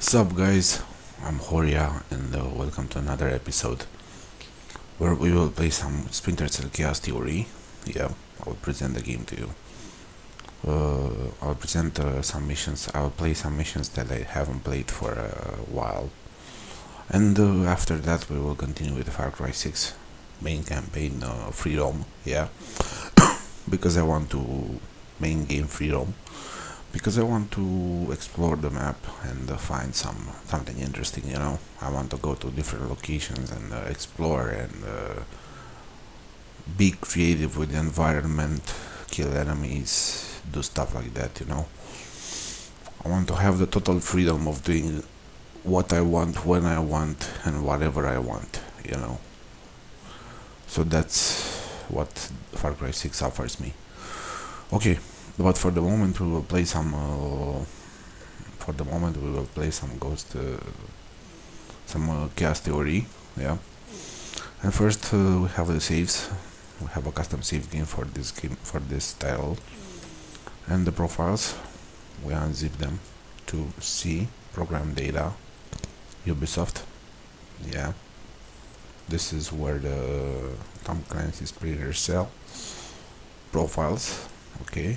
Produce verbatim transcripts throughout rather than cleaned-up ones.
What's up, guys? I'm Horia, and uh, welcome to another episode where we will play some Splinter Cell Chaos Theory. Yeah, I will present the game to you. Uh, I'll present uh, some missions. I'll play some missions that I haven't played for a while, and uh, after that we will continue with the Far Cry six main campaign, uh, Freedom. Yeah, because I want to main game Freedom. Because I want to explore the map and uh, find some something interesting, you know. I want to go to different locations and uh, explore and uh, be creative with the environment, kill enemies, do stuff like that, you know. I want to have the total freedom of doing what I want, when I want, and whatever I want, you know. So that's what Far Cry six offers me. Okay. But for the moment we will play some uh, for the moment we will play some ghost uh, some uh, chaos theory, yeah. And first uh, we have the saves. We have a custom save game for this game, for this title, and the profiles. We unzip them to see program data, Ubisoft, yeah. This is where the Tom Clancy's Splinter Cell profiles, okay.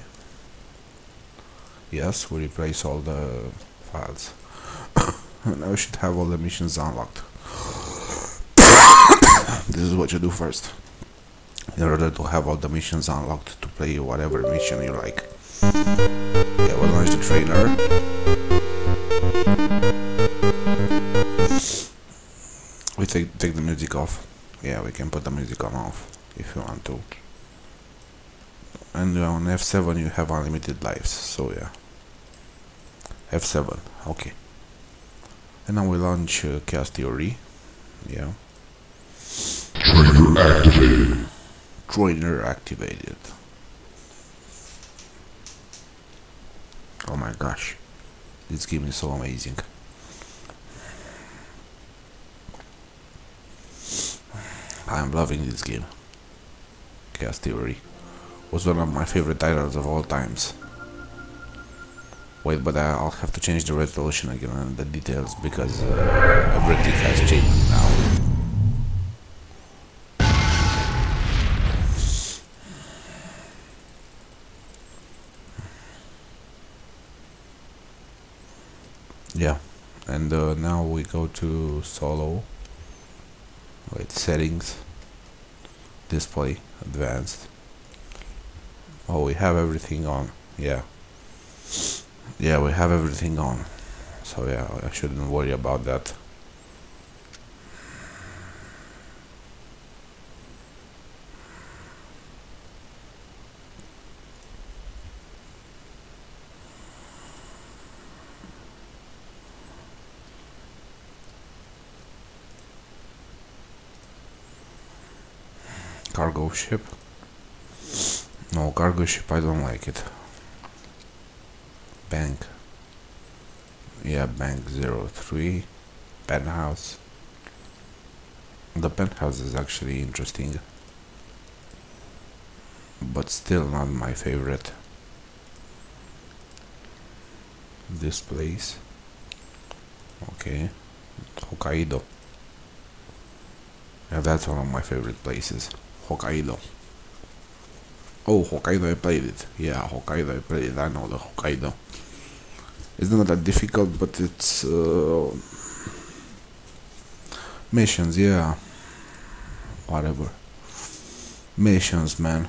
Yes, we replace all the files. Now we should have all the missions unlocked. This is what you do first. In order to have all the missions unlocked to play whatever mission you like. Yeah, we'll launch the trailer. We take, take the music off. Yeah, we can put the music on off if you want to. And on F seven you have unlimited lives, so yeah. F seven, okay. And now we launch uh, Chaos Theory. Yeah. Trainer activated. Trainer activated. Oh my gosh. This game is so amazing. I'm loving this game. Chaos Theory was one of my favorite titles of all times. Wait, but I'll have to change the resolution again and the details because uh, everything has changed now. Yeah, and uh, now we go to solo. Wait, settings, display, advanced. Oh, we have everything on. Yeah. Yeah, we have everything on. So yeah, I shouldn't worry about that. Cargo ship. No, cargo ship, I don't like it. Bank. Yeah, bank zero three. Penthouse. The penthouse is actually interesting, but still not my favorite. This place. Okay. Hokkaido. Yeah, that's one of my favorite places. Hokkaido. Oh, Hokkaido, I played it. Yeah, Hokkaido, I played it. I know the Hokkaido. It's not that difficult, but it's uh, missions, yeah. Whatever. Missions, man.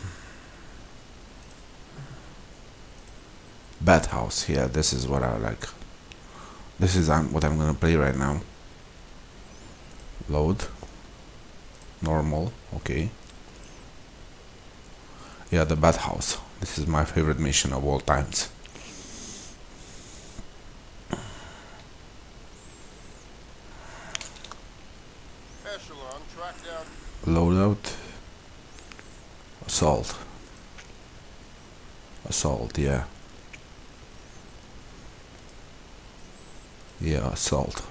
Bathhouse, yeah, this is what I like. This is um, what I'm gonna play right now. Load. Normal, okay. Yeah, the bathhouse. This is my favorite mission of all times. Echelon, track down. Loadout. Assault. Assault, yeah. Yeah, assault.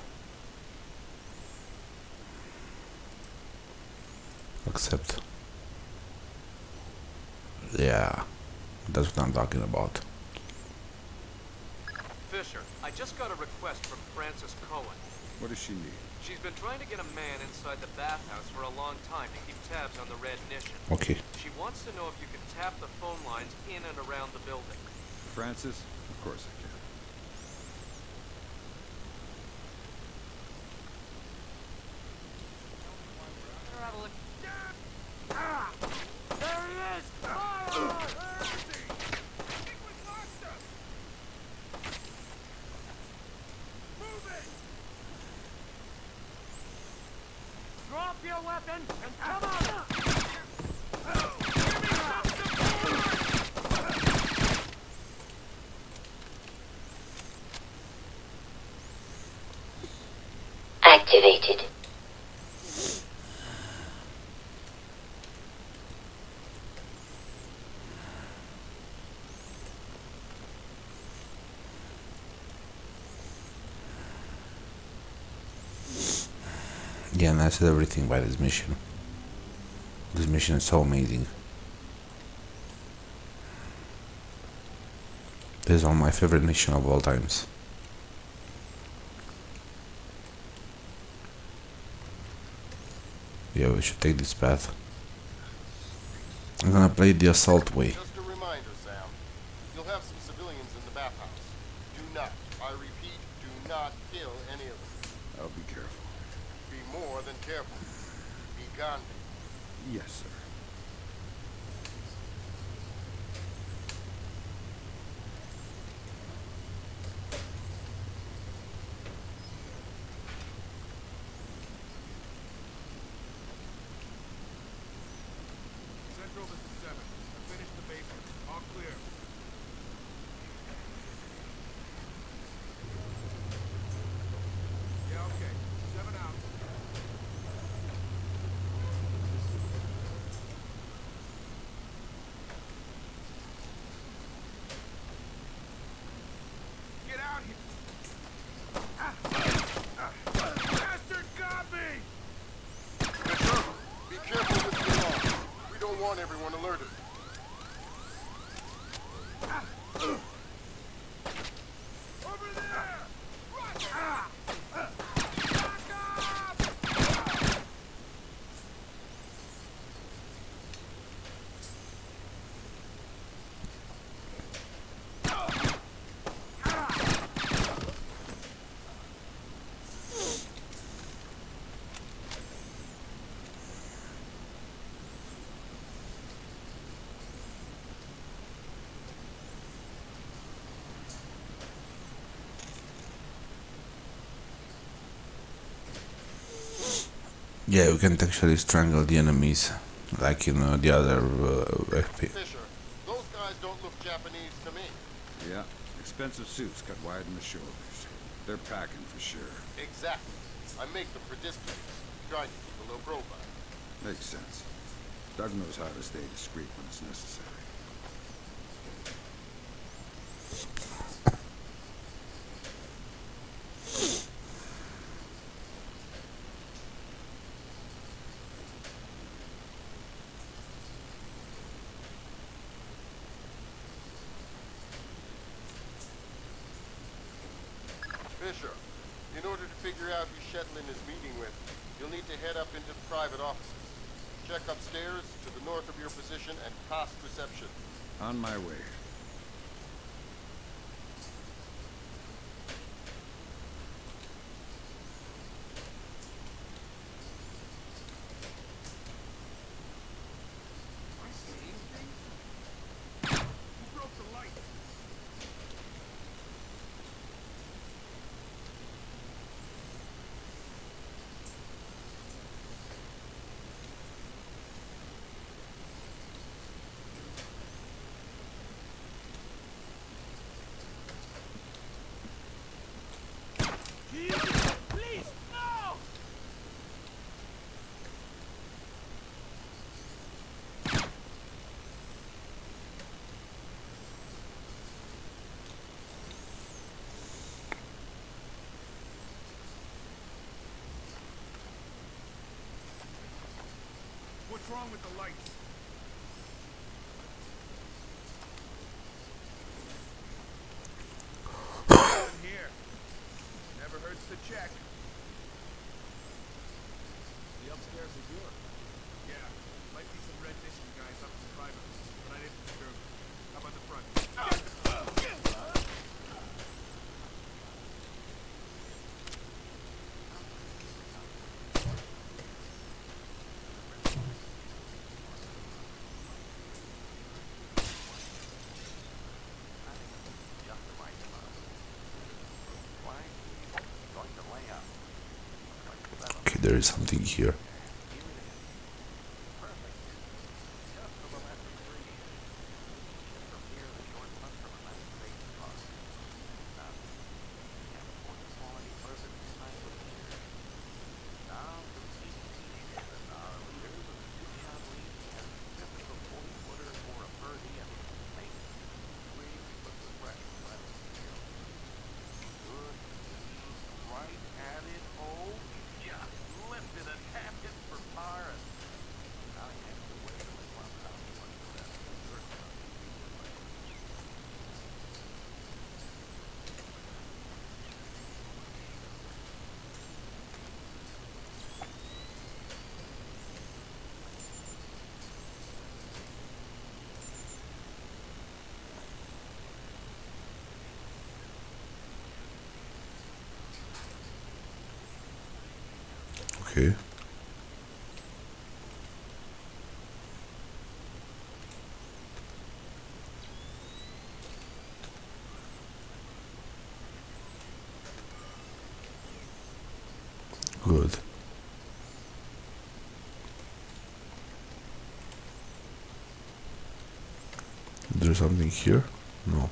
Accept. Yeah, that's what I'm talking about. Fisher, I just got a request from Frances Cohen. What does she need? She's been trying to get a man inside the bathhouse for a long time to keep tabs on the Red Nation. Okay. She wants to know if you can tap the phone lines in and around the building. Francis? Of course I can. Ah! There he is! Fire! Where is he? It was Lester! Move it! Drop your weapon and come on! Give me some support! Activated. Yeah, and that's everything by this mission. This mission is so amazing. This is one of my favorite missions of all times. Yeah, we should take this path. I'm gonna play the assault way. Just a reminder, Sam. You'll have some civilians in the bathhouse. Do not, I repeat, do not kill any of them. I'll be careful. Be more than careful. Be gone. Yes, sir. Central, this is seven. I finished the basement. All clear. Yeah, okay. Seven out. Get out here! Bastard got me! Fisher, be careful with the alarm. We don't want everyone alerted. Over there! Right! Back up! Yeah, we can actually strangle the enemies, like in uh, the other uh, F P. Fisher, those guys don't look Japanese to me. Yeah. Expensive suits cut wide in the shoulders. They're packing for sure. Exactly. I make them for distance. Trying to keep a low profile. Makes sense. Doug knows how to stay discreet when it's necessary. Fisher, in order to figure out who Shetlin is meeting with, you'll need to head up into the private offices. Check upstairs to the north of your position and past reception. On my way. Please, no! What's wrong with the lights? there is something here. Okay. Good. Is there something here? No.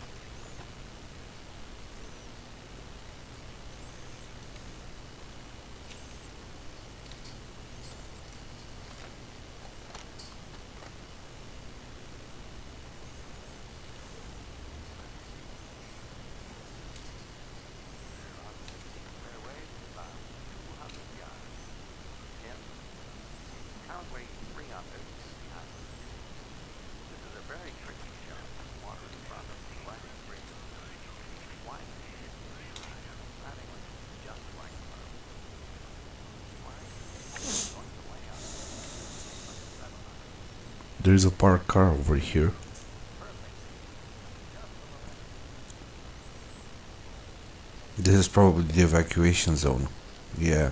There is a parked car over here. This is probably the evacuation zone. Yeah.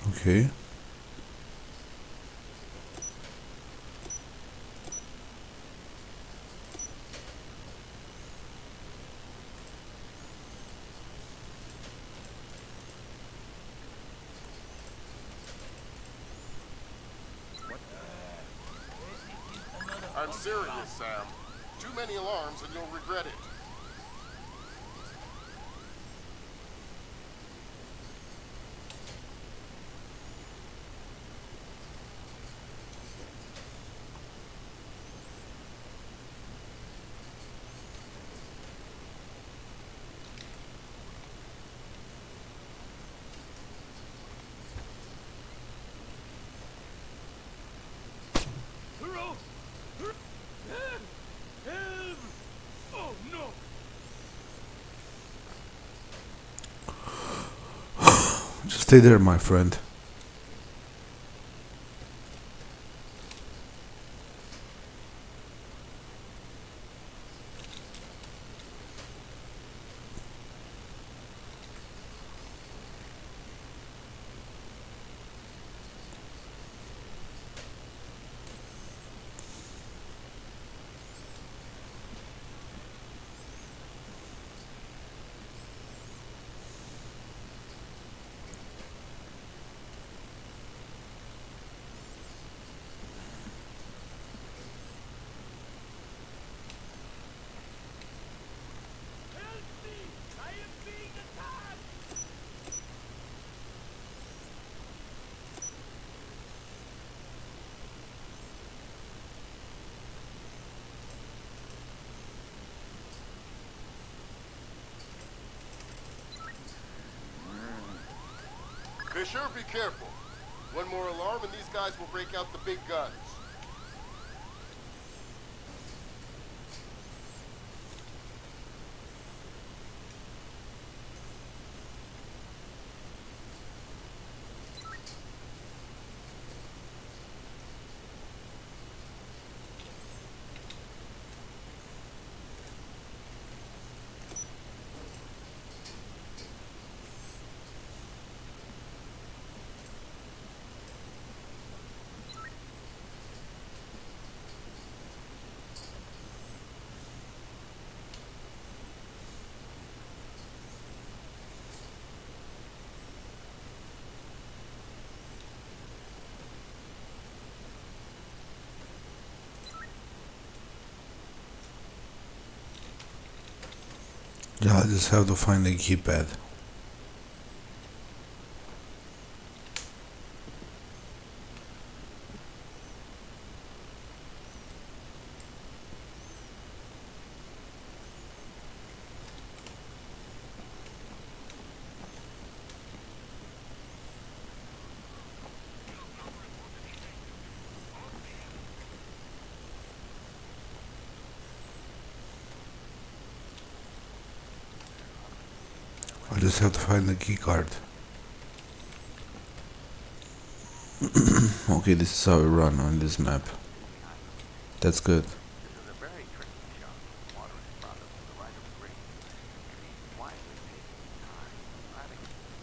Okay. I'm serious, Sam. Too many alarms and you'll regret it. Hurro! Hur- Help! Help! Oh no! Just stay there, my friend. Help me! I am being attacked! Fisher, be careful. One more alarm and these guys will break out the big guns. Yeah, I just have to find the keypad. I just have to find the key card. Okay, this is how we run on this map. That's good. This is a very tricky shot. Water in front of the right of green. Why is it taking time? I think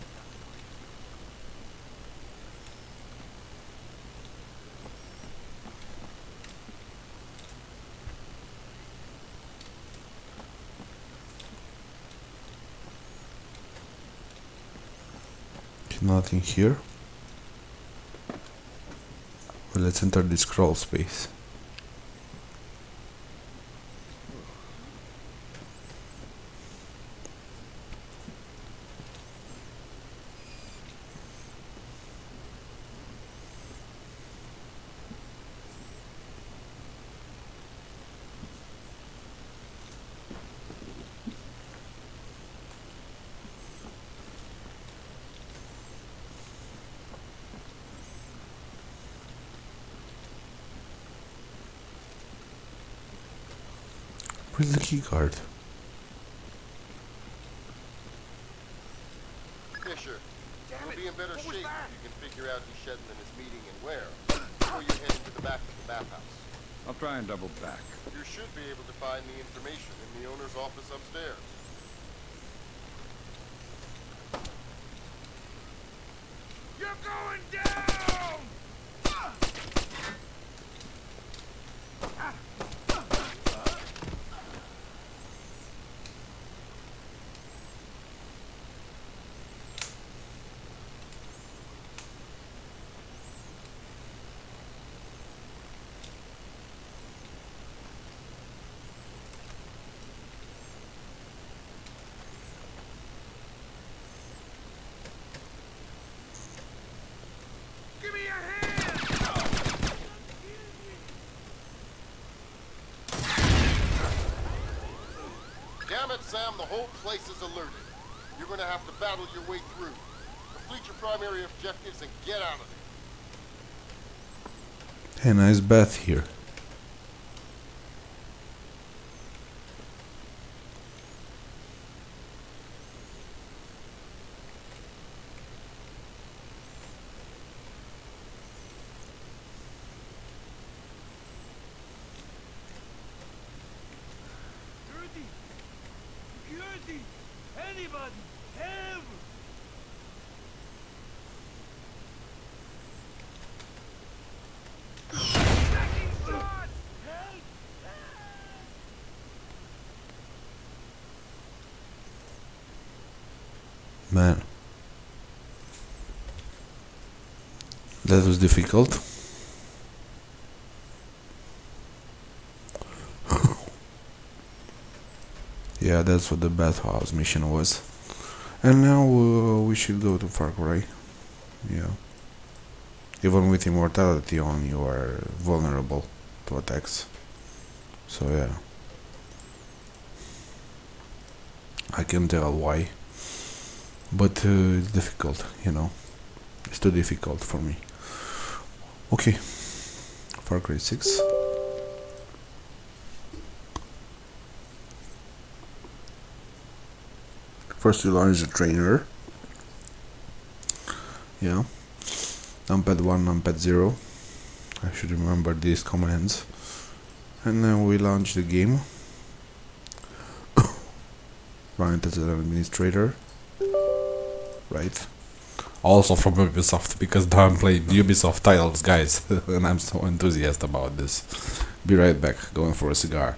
Nothing here. Well, let's enter this crawl space. Where's the key card? Fisher, Damn you'll it! be in better What was shape that? if you can figure out who Shetland is meeting and where before you head into the back of the bathhouse. I'll try and double back. You should be able to find the information in the owner's office upstairs. You're You're going down! Give me a hand! Damn it, Sam, the whole place is alerted. You're gonna have to battle your way through. Complete your primary objectives and get out of there. Hey, nice bath here. Security! Security! Anybody! Help! Taking shots! Help! Man, that was difficult. Yeah, that's what the bathhouse mission was. And now uh, we should go to Far Cry. Yeah. Even with immortality on, you are vulnerable to attacks. So yeah. I can tell why. But uh, it's difficult, you know. It's too difficult for me. Okay. Far Cry six. First you launch the trainer. Yeah. Numpad one, Numpad zero. I should remember these commands. And then we launch the game. Run it as an administrator. Right. Also from Ubisoft, because now I'm playing Ubisoft titles, guys. And I'm so enthusiastic about this. Be right back, going for a cigar.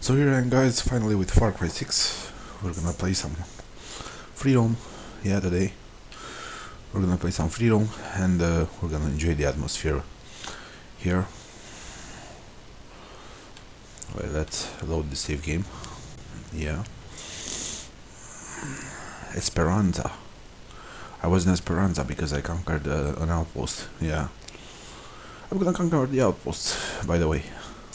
So here I am, guys, finally with Far Cry six. We're gonna play some Freedom, yeah, today. We're gonna play some Freedom, and uh, we're gonna enjoy the atmosphere here. Well, let's load the save game. Yeah. Esperanza. I was in Esperanza because I conquered uh, an outpost. Yeah. I'm gonna conquer the outpost, by the way.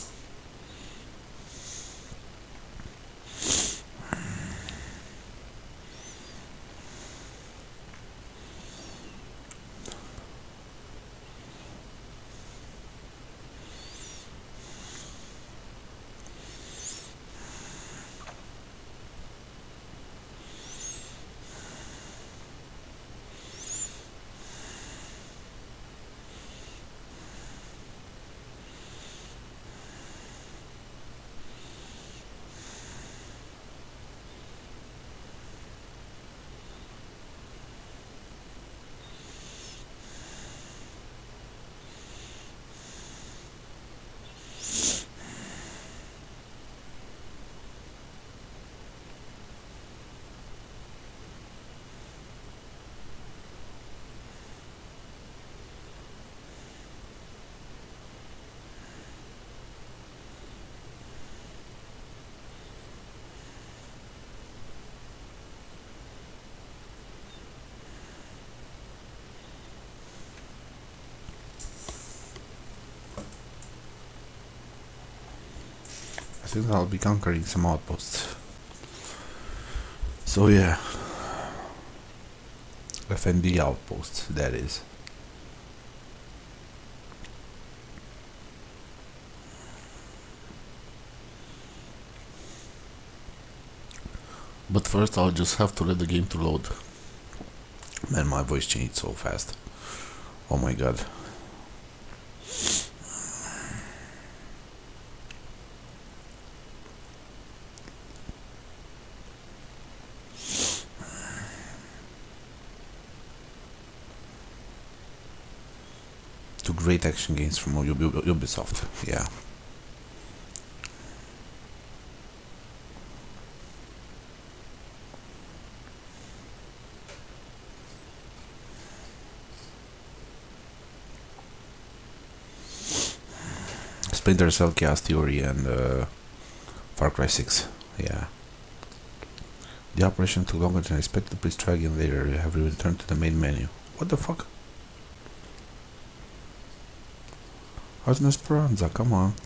I think I'll be conquering some outposts. So yeah, F N D outposts, that is. But first I'll just have to let the game to load. Man, my voice changed so fast. Oh my god. Two great action games from Ubisoft, yeah. Splinter Cell, Chaos Theory, and uh, Far Cry six, yeah. The operation took longer than expected. Please try again later. You have returned to the main menu. What the fuck? How's an Esperanza? Come on.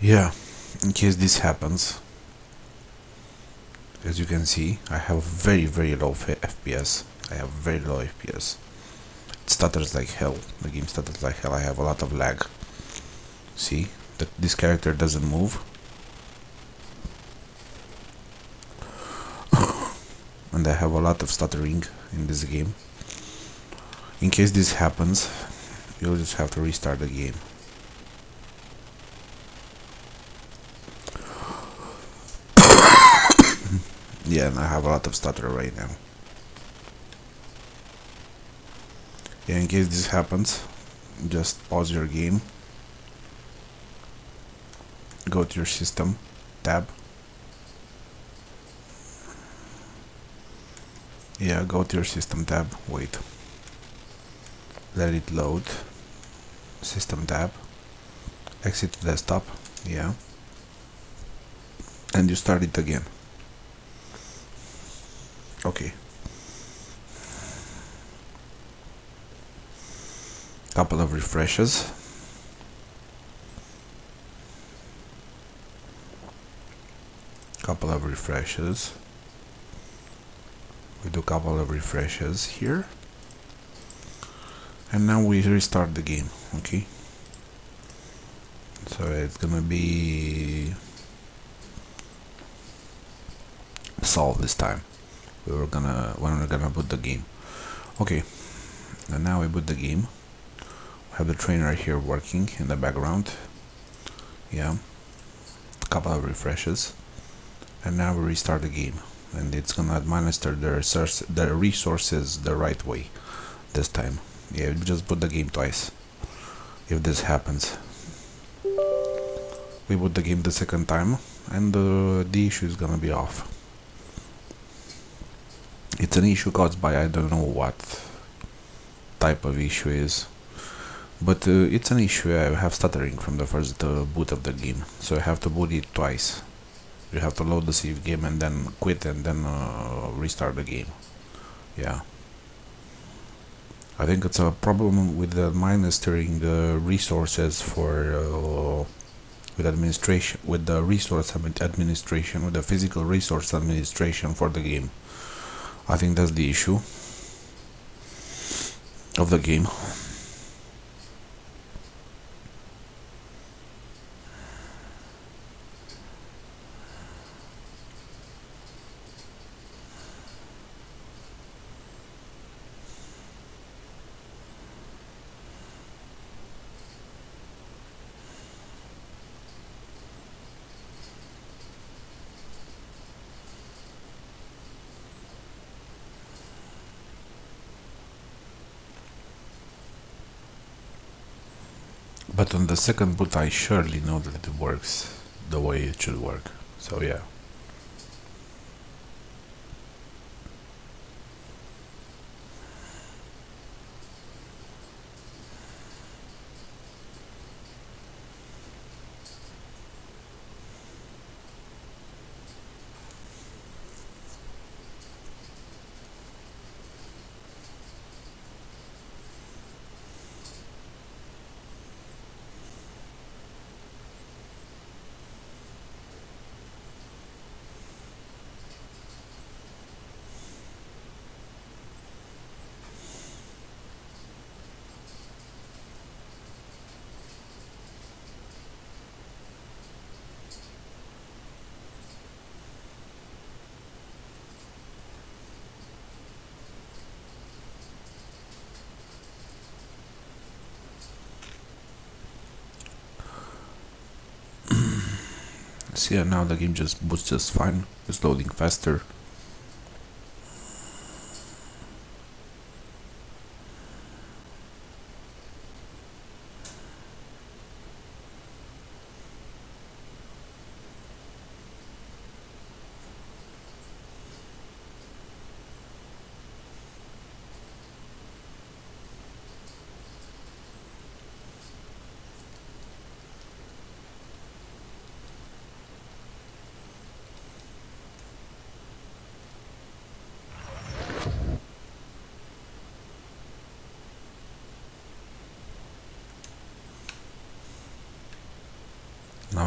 Yeah, in case this happens, as you can see, I have very very low F P S. I have very low F P S. It stutters like hell. The game stutters like hell. I have a lot of lag. See that this character doesn't move, and I have a lot of stuttering in this game. In case this happens, you'll just have to restart the game. Yeah, and I have a lot of stutter right now. Yeah, in case this happens, just pause your game, go to your system tab. Yeah, go to your system tab, wait, let it load, system tab, exit to desktop, yeah, and you start it again. Okay. Couple of refreshes. Couple of refreshes. We do couple of refreshes here. And now we restart the game, okay? So it's gonna be solved this time. We were gonna when we're gonna boot the game. Okay. And now we boot the game. We have the trainer here working in the background. Yeah. A couple of refreshes. And now we restart the game. And it's gonna administer the resource the resources the right way this time. Yeah, we just boot the game twice. If this happens. We boot the game the second time and uh, the issue is gonna be off. It's an issue caused by I don't know what type of issue is, but uh, it's an issue. I have stuttering from the first uh, boot of the game, so I have to boot it twice. You have to load the save game and then quit and then uh, restart the game. Yeah, I think it's a problem with administering the resources for uh, with administration, with the resource administration, with the physical resource administration for the game. I think that's the issue of the game. But on the second boot I surely know that it works the way it should work. So yeah. See, yeah, now the game just boots just fine. It's loading faster.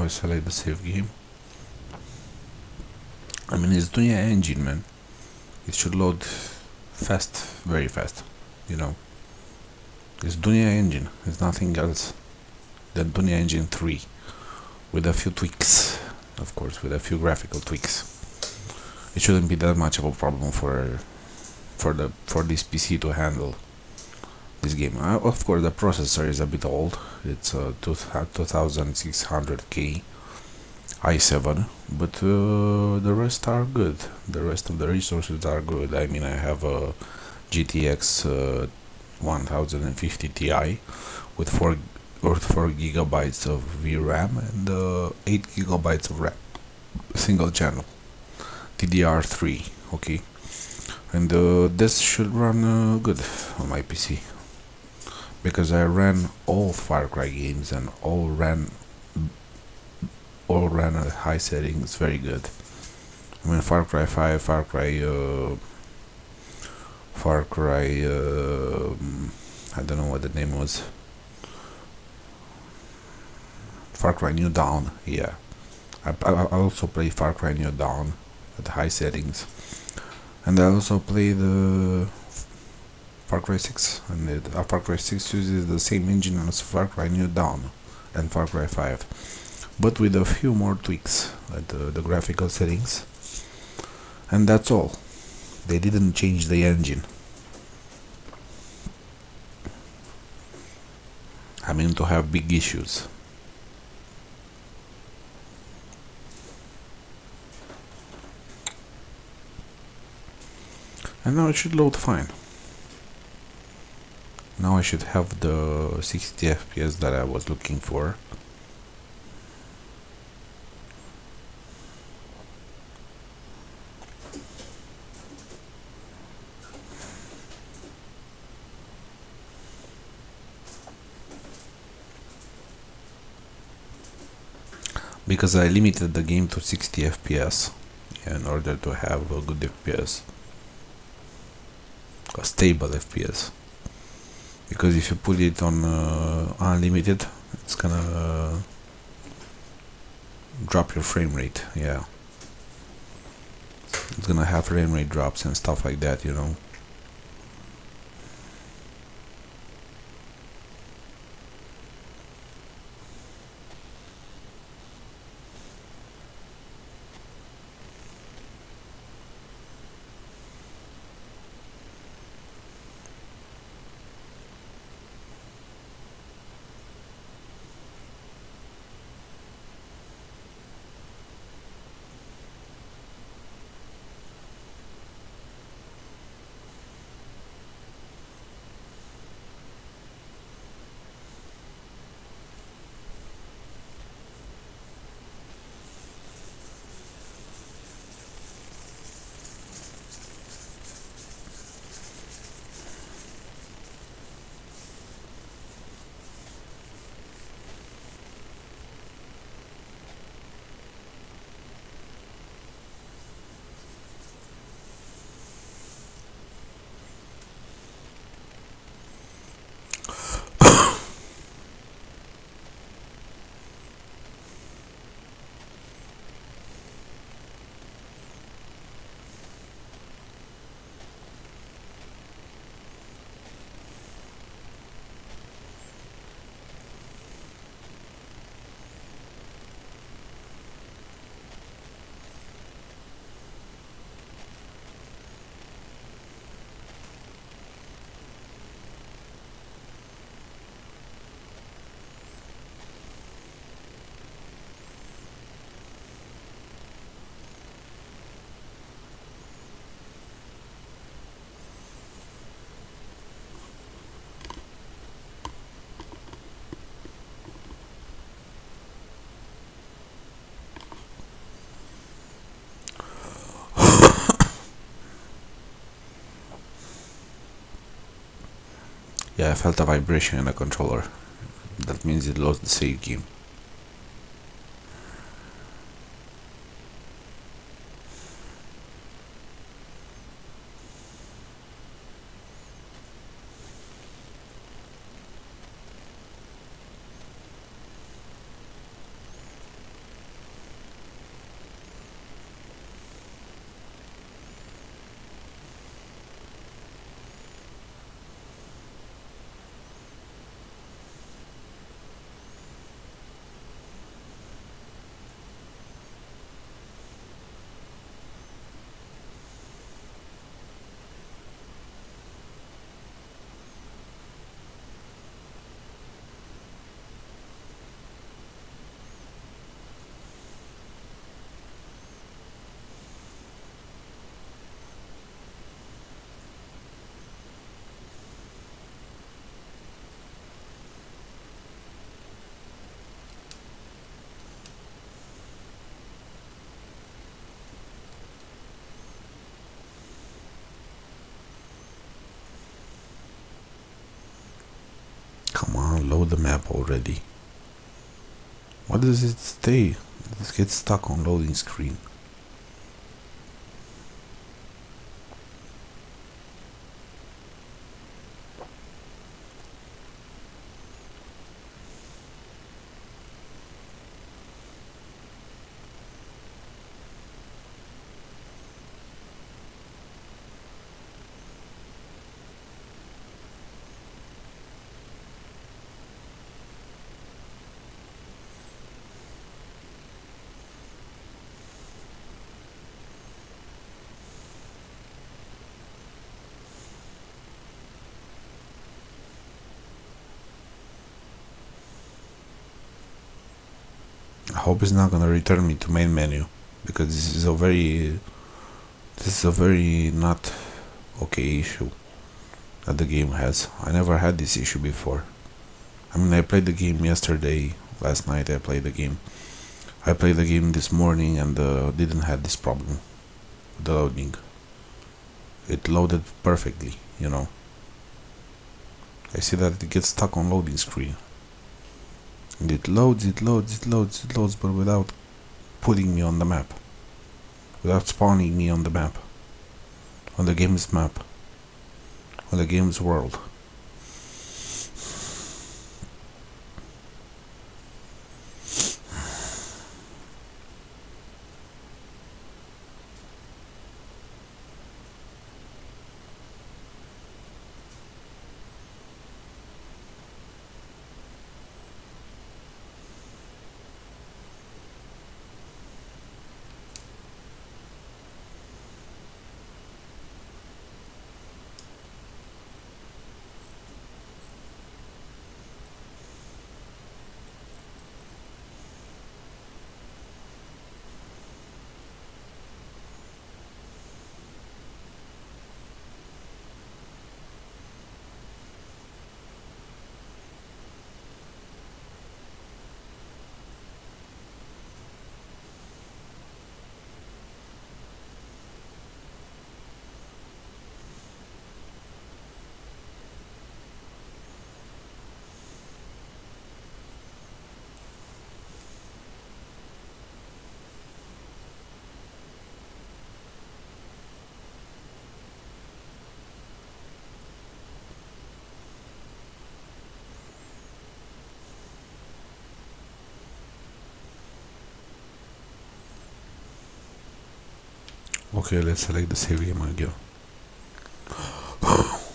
I select the save game. I mean, it's Dunya engine, man. It should load fast, very fast, you know. It's Dunya engine, it's nothing else than Dunya engine three, with a few tweaks, of course, with a few graphical tweaks. It shouldn't be that much of a problem for for the for this P C to handle this game. Uh, of course, the processor is a bit old. It's a two thousand six hundred K i seven, but uh, the rest are good. The rest of the resources are good. I mean, I have a G T X uh, ten fifty Ti with four or four gigabytes of V RAM and uh, eight gigabytes of RAM, single channel, D D R three. Okay, and uh, this should run uh, good on my P C because I ran all Far Cry games and all ran all ran at high settings, very good. I mean, Far Cry five, Far Cry, uh, Far Cry, uh, I don't know what the name was. Far Cry New Dawn, yeah. I, I, I also play Far Cry New Dawn at high settings, and I also play the Far Cry six, and it, uh, Far Cry six uses the same engine as Far Cry New Dawn and Far Cry five, but with a few more tweaks at the, the graphical settings, and that's all. They didn't change the engine. I mean, to have big issues. And now it should load fine. Now I should have the sixty F P S that I was looking for. Because I limited the game to sixty F P S in order to have a good F P S, a stable F P S. Because if you put it on uh, unlimited, it's gonna uh, drop your frame rate. Yeah, it's gonna have frame rate drops and stuff like that, you know. Yeah, I felt a vibration in the controller. That means it lost the save game. load the map already. Why does it stay? It gets stuck on loading screen. I hope it's not gonna return me to main menu, because this is a very this is a very not okay issue that the game has. I never had this issue before. I mean, I played the game yesterday, last night I played the game. I played the game this morning and uh, didn't have this problem with the loading. It loaded perfectly, you know. I see that it gets stuck on loading screen. And it loads, it loads, it loads, it loads, but without putting me on the map. Without spawning me on the map. On the game's map. On the game's world. Okay, let's select the save game again. Oh,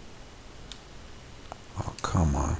come on.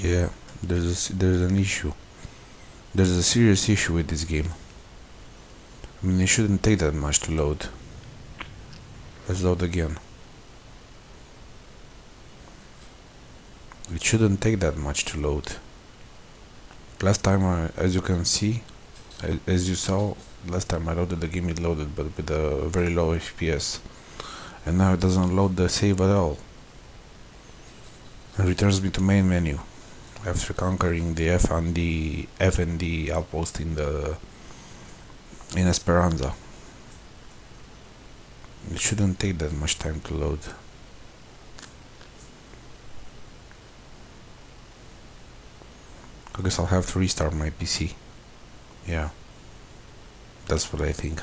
Yeah, there's a, s- there's an issue. There's a serious issue with this game. I mean, it shouldn't take that much to load. Let's load again. It shouldn't take that much to load. Last time, I, as you can see, a- as you saw, last time I loaded the game, it loaded, but with a very low F P S. And now it doesn't load the save at all. And returns me to main menu after conquering the F and the F and the outpost in the in Esperanza. It shouldn't take that much time to load. I guess I'll have to restart my P C. Yeah, that's what I think.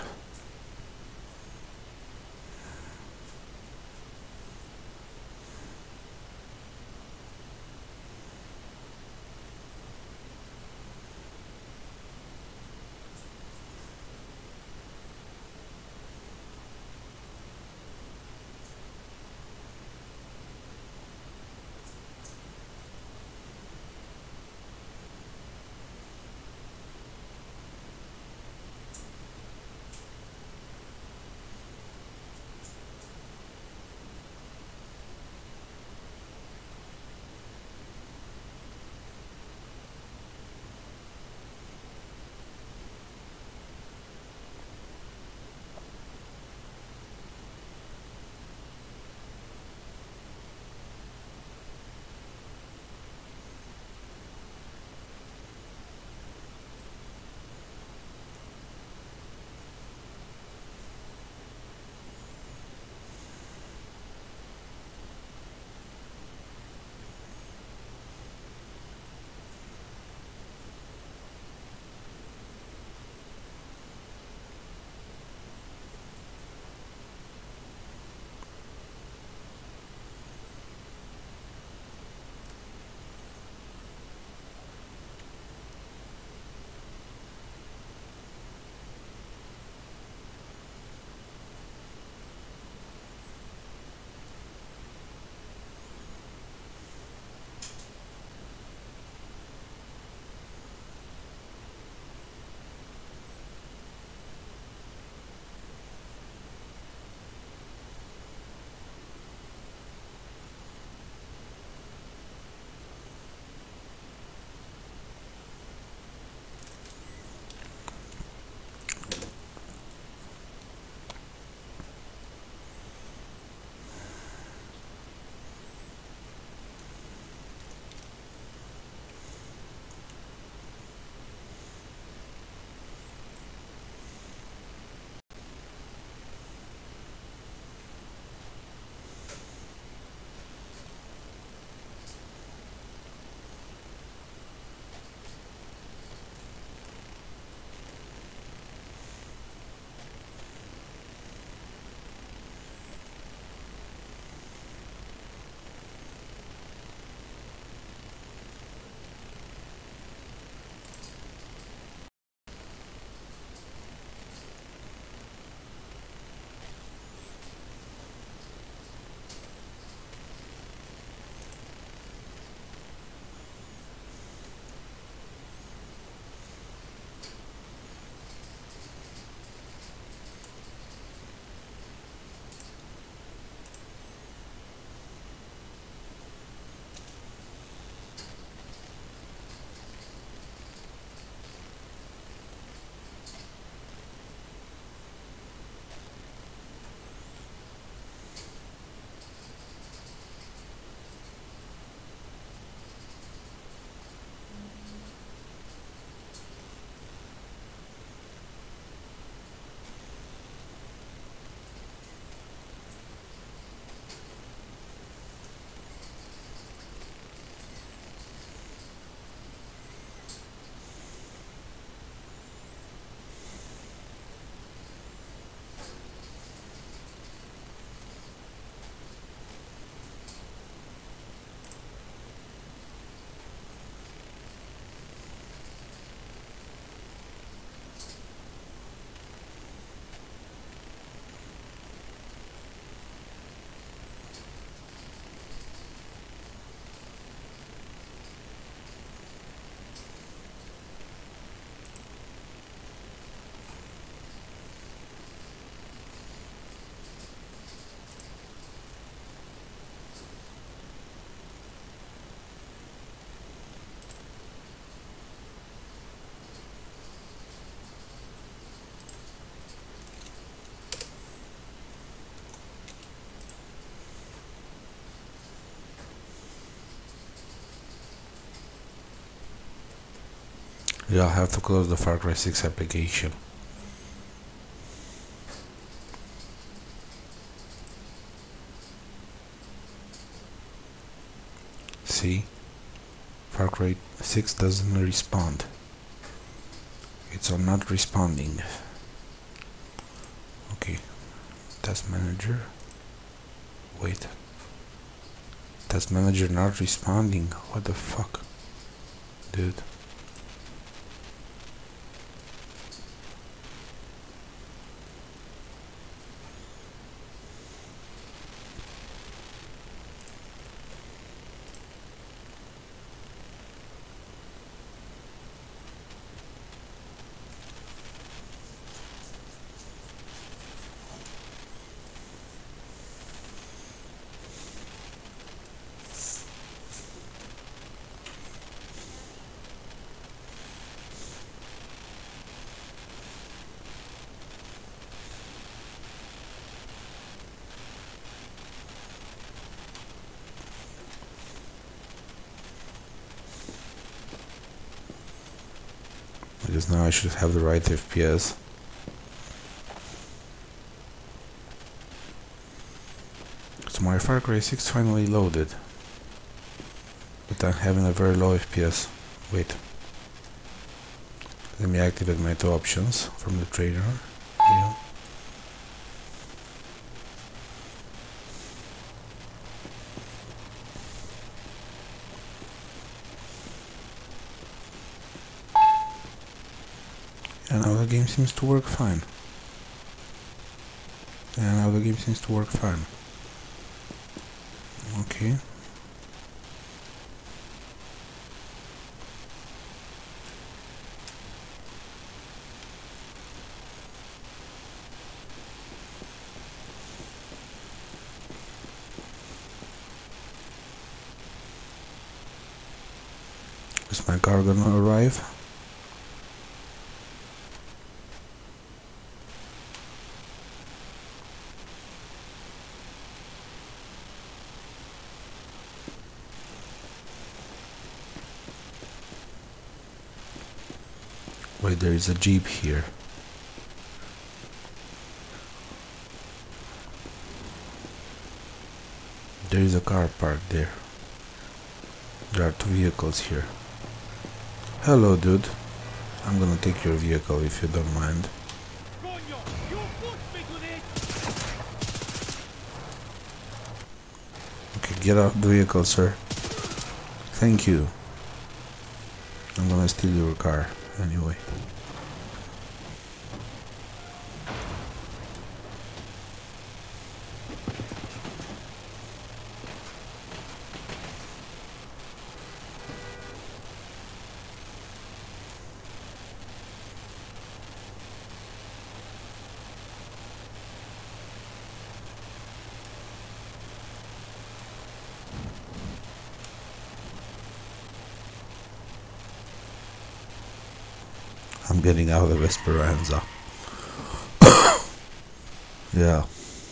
Yeah, I'll have to close the Far Cry six application. See? Far Cry six doesn't respond. It's on not responding. Okay. Task manager. Wait. Task manager not responding. What the fuck? Dude. Because now I should have the right F P S. So my Far Cry six finally loaded. But I'm having a very low F P S. Wait. Let me activate my two options from the trader. Yeah. And now the game seems to work fine. And now the game seems to work fine. Okay. Is my car gonna arrive? Wait, there is a Jeep here. There is a car parked there. There are two vehicles here. Hello, dude. I'm gonna take your vehicle if you don't mind. Okay, get out the vehicle, sir. Thank you. I'm gonna steal your car anyway. I'm getting out of Esperanza. Yeah.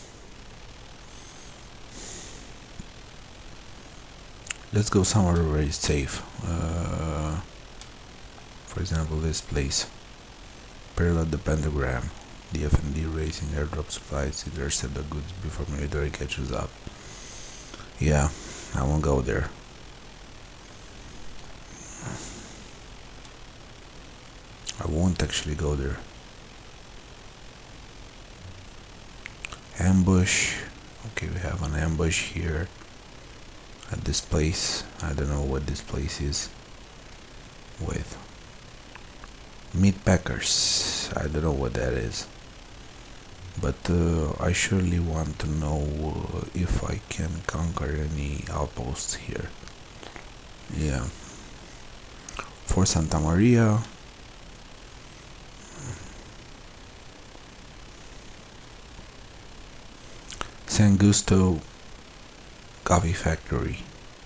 Let's go somewhere where it's safe. Uh, for example, this place. Parallel the pentagram. D F and D racing airdrop supplies. Intercept the goods before military catches up. Yeah, I won't go there. I won't actually go there. Ambush. Okay, we have an ambush here at this place. I don't know what this place is. Wait. Meat packers. I don't know what that is. But uh, I surely want to know uh, if I can conquer any outposts here. Yeah. For Santa Maria. San Gusto Coffee Factory.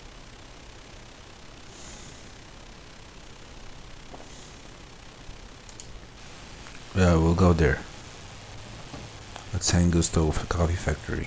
Yeah, we'll go there. At San Gusto Coffee Factory.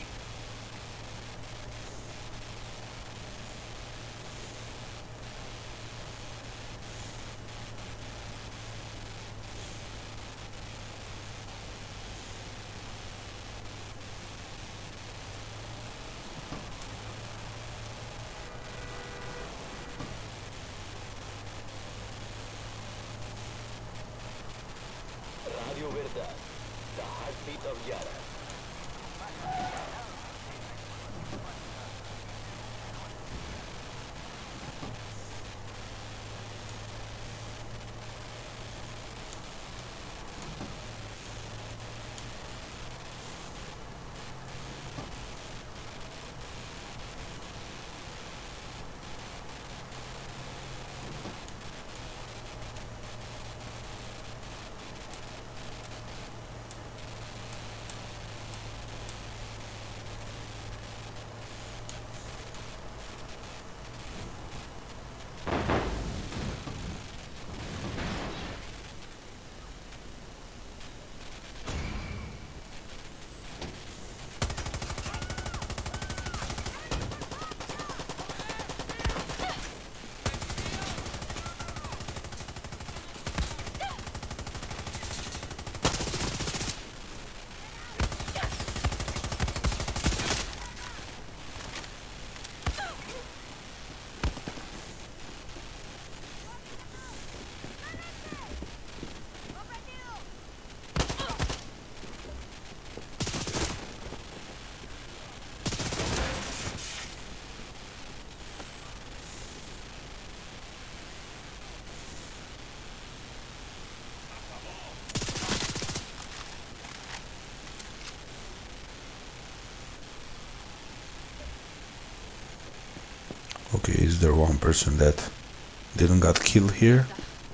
Okay, is there one person that didn't got killed here?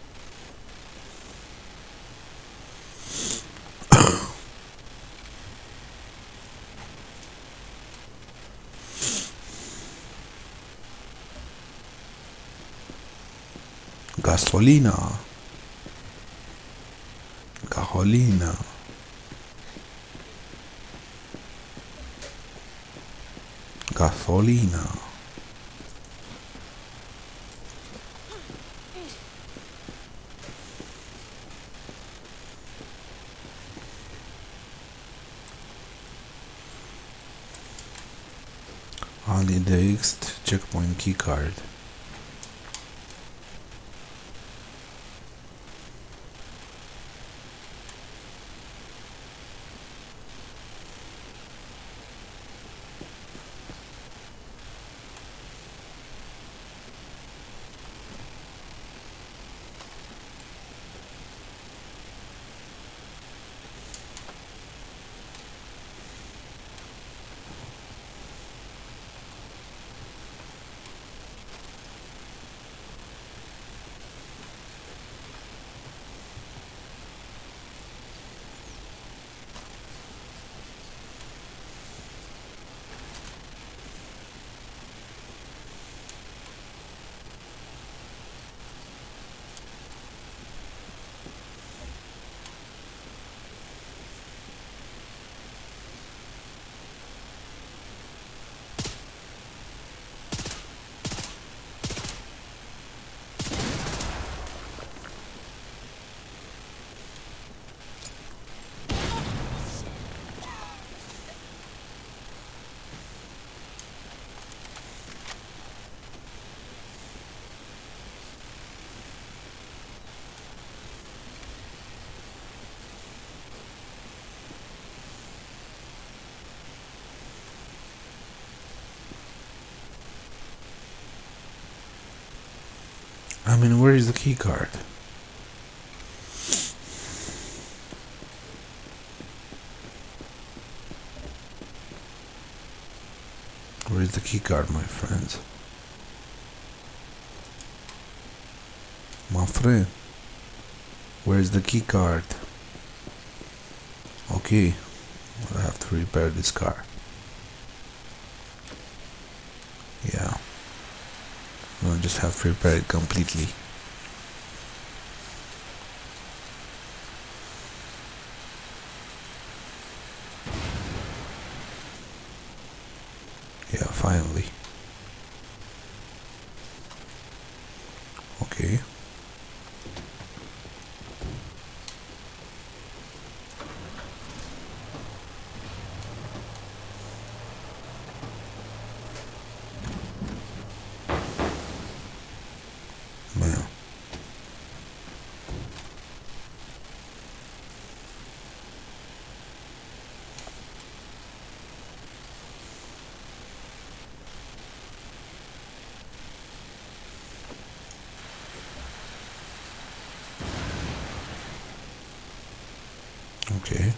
Gasolina. Gasolina. Gasolina. I need the next checkpoint keycard. I mean, where is the key card? Where is the key card, my friends? My friend, where is the key card? Okay, I have to repair this car. Yeah. We'll just have to repair it completely. Yeah, finally. Okay. Man. Okay.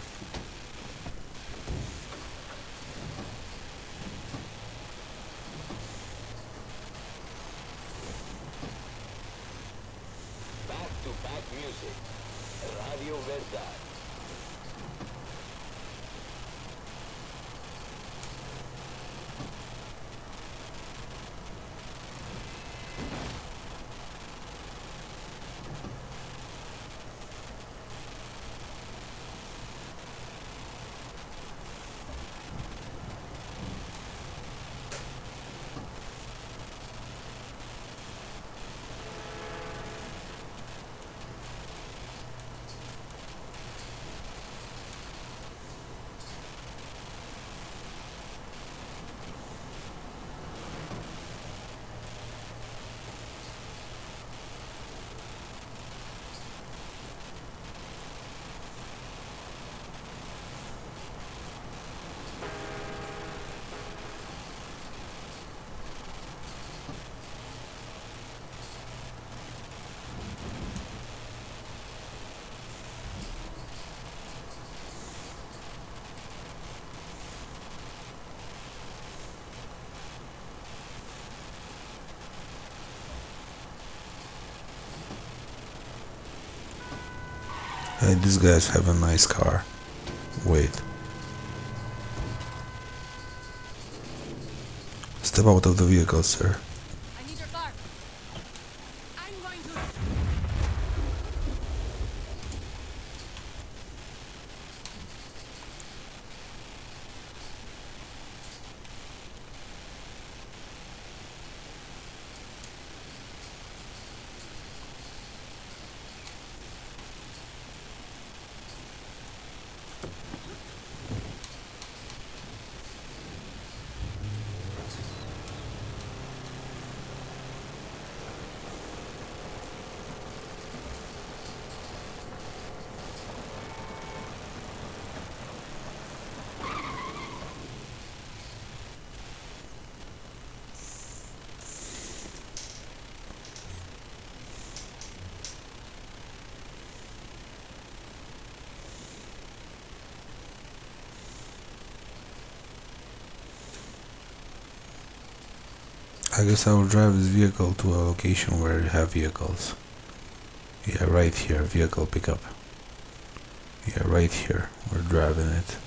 Back-to-back music. Radio Verdad. Hey, these guys have a nice car. Wait. Step out of the vehicle, sir. I need your car. I'm going to. I guess I will drive this vehicle to a location where you have vehicles. Yeah, right here, vehicle pickup. Yeah, right here, we're driving it.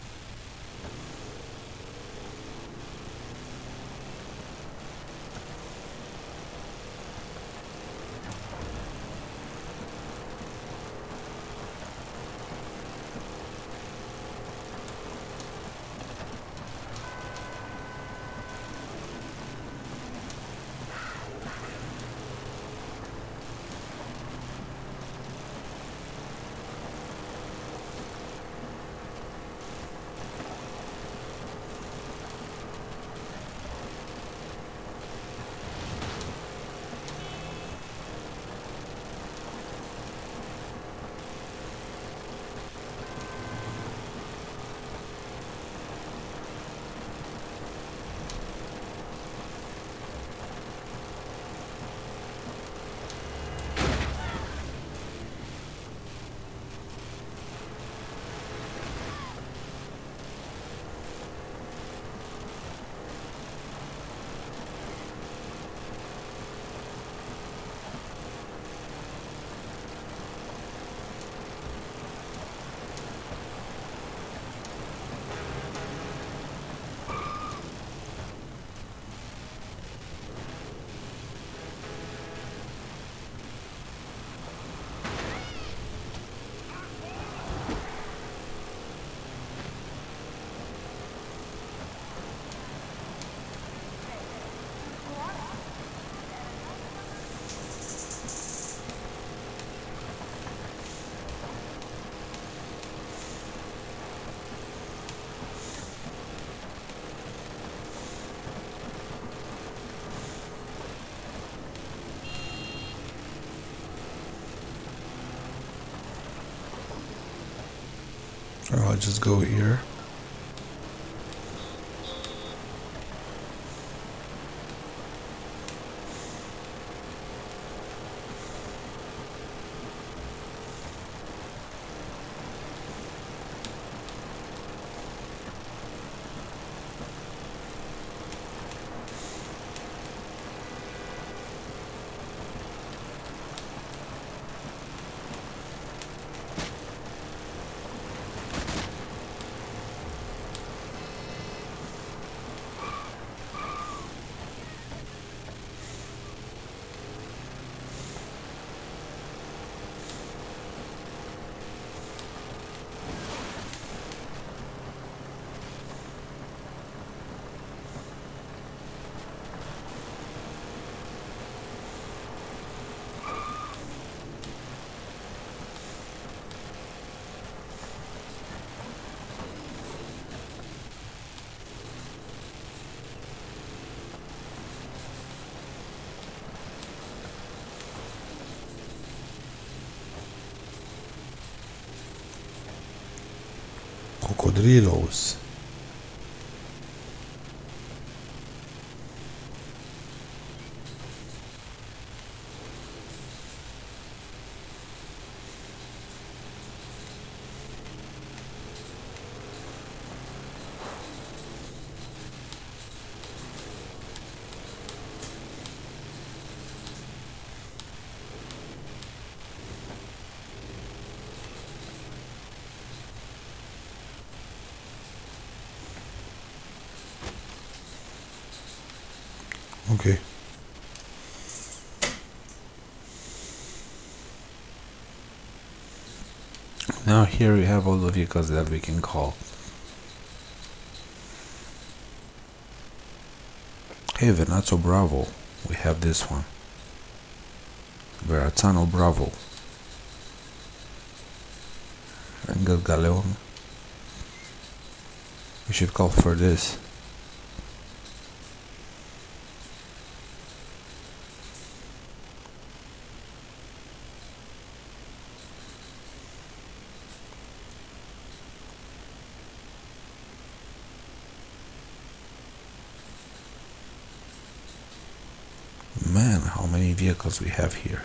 I'll just go here. Crocodilos. Okay. Now here we have all the vehicles that we can call. Hey, Venazzo Bravo. We have this one. Verrazzano Bravo. Engel Galeon. We should call for this. Man, how many vehicles we have here.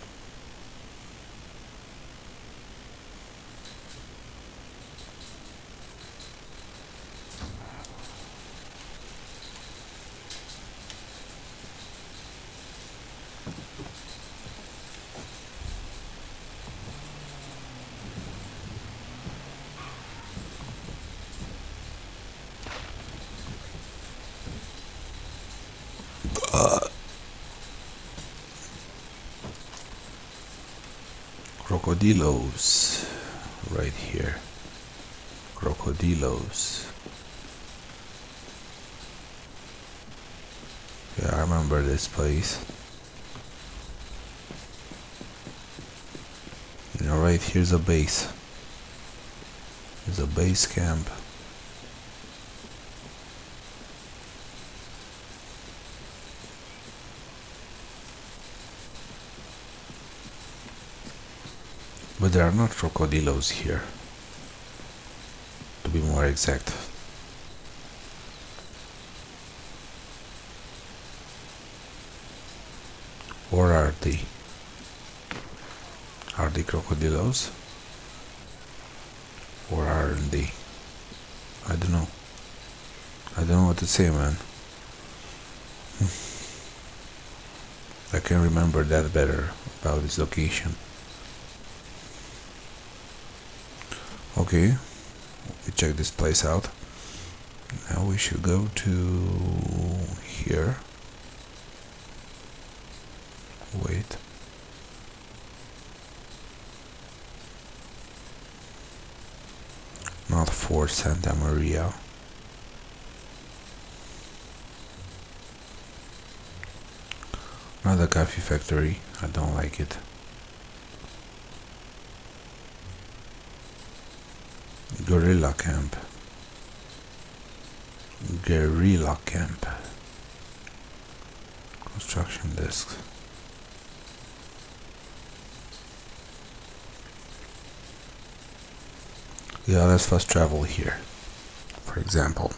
Crocodilos, right here. Crocodilos. Yeah, I remember this place. You know, right here's a base. There's a base camp. But there are not crocodilos here, to be more exact. Or are they? Are they crocodilos? Or aren't they? I don't know. I don't know what to say, man. I can remember that better about this location. Okay, we check this place out. Now we should go to here. Wait. Not for Santa Maria. Not a coffee factory. I don't like it. Guerrilla camp. Guerrilla camp. Construction discs. Yeah, let's fast travel here, for example.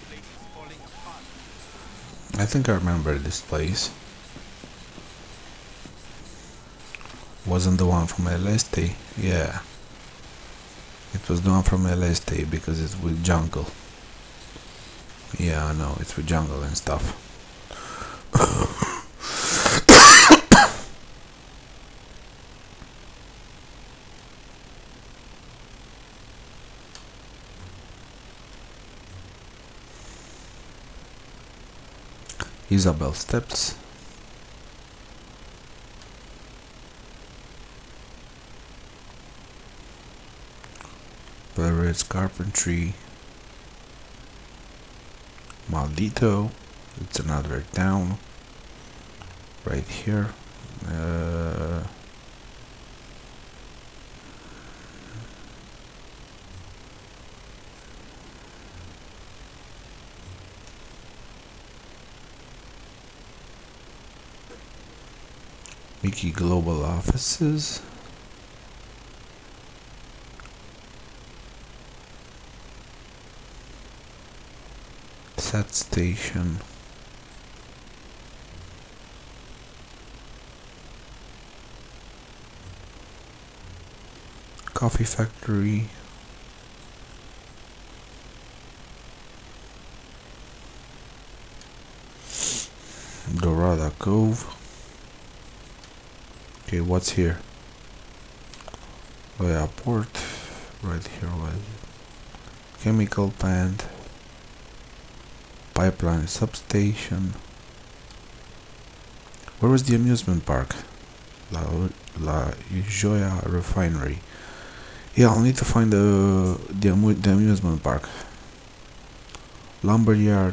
I think I remember this place. Wasn't the one from L S T? Yeah. It was the one from L S T because it's with jungle. Yeah, I know, it's with jungle and stuff. Isabel steps. Pirates carpentry. Maldito. It's another town. Right here. Uh, Mickey Global Offices. Set station. Coffee factory. Dorada Cove. Okay, what's here? Oh yeah, port. Right here was chemical plant. Pipeline substation. Where was the amusement park? La, La Joya Refinery. Yeah, I'll need to find the the, amu the amusement park. Lumberyard.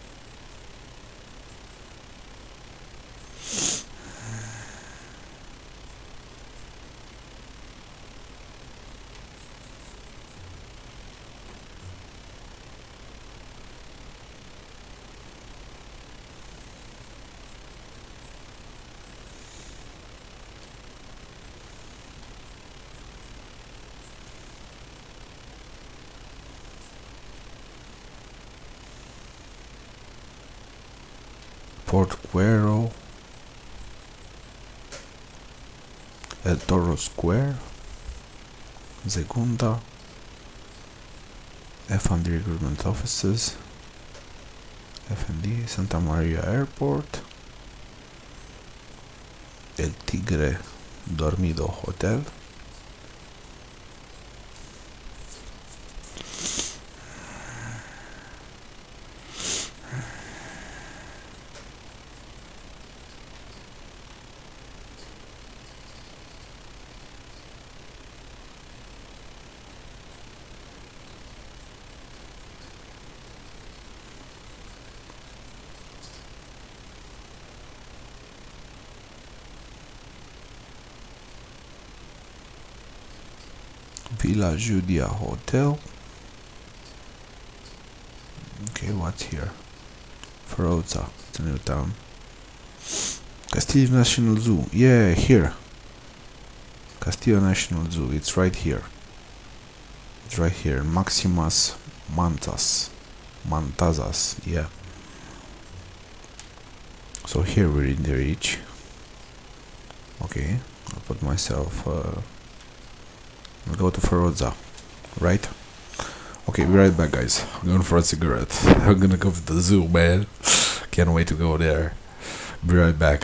Port Cuero, El Toro Square, Segunda, F and D Recruitment Offices, F and D, Santa Maria Airport, El Tigre Dormido Hotel, Villa Judia Hotel. Okay, what's here? Feroza, it's a new town. Castillo National Zoo. Yeah, here. Castillo National Zoo. It's right here. It's right here. Maximas Mantas. Mantazas. Yeah. So here we're in the reach. Okay, I'll put myself. Uh, I'll go to Feroza, right? Okay, be right back, guys. I'm going for a cigarette. I'm gonna go to the zoo, man. Can't wait to go there. Be right back.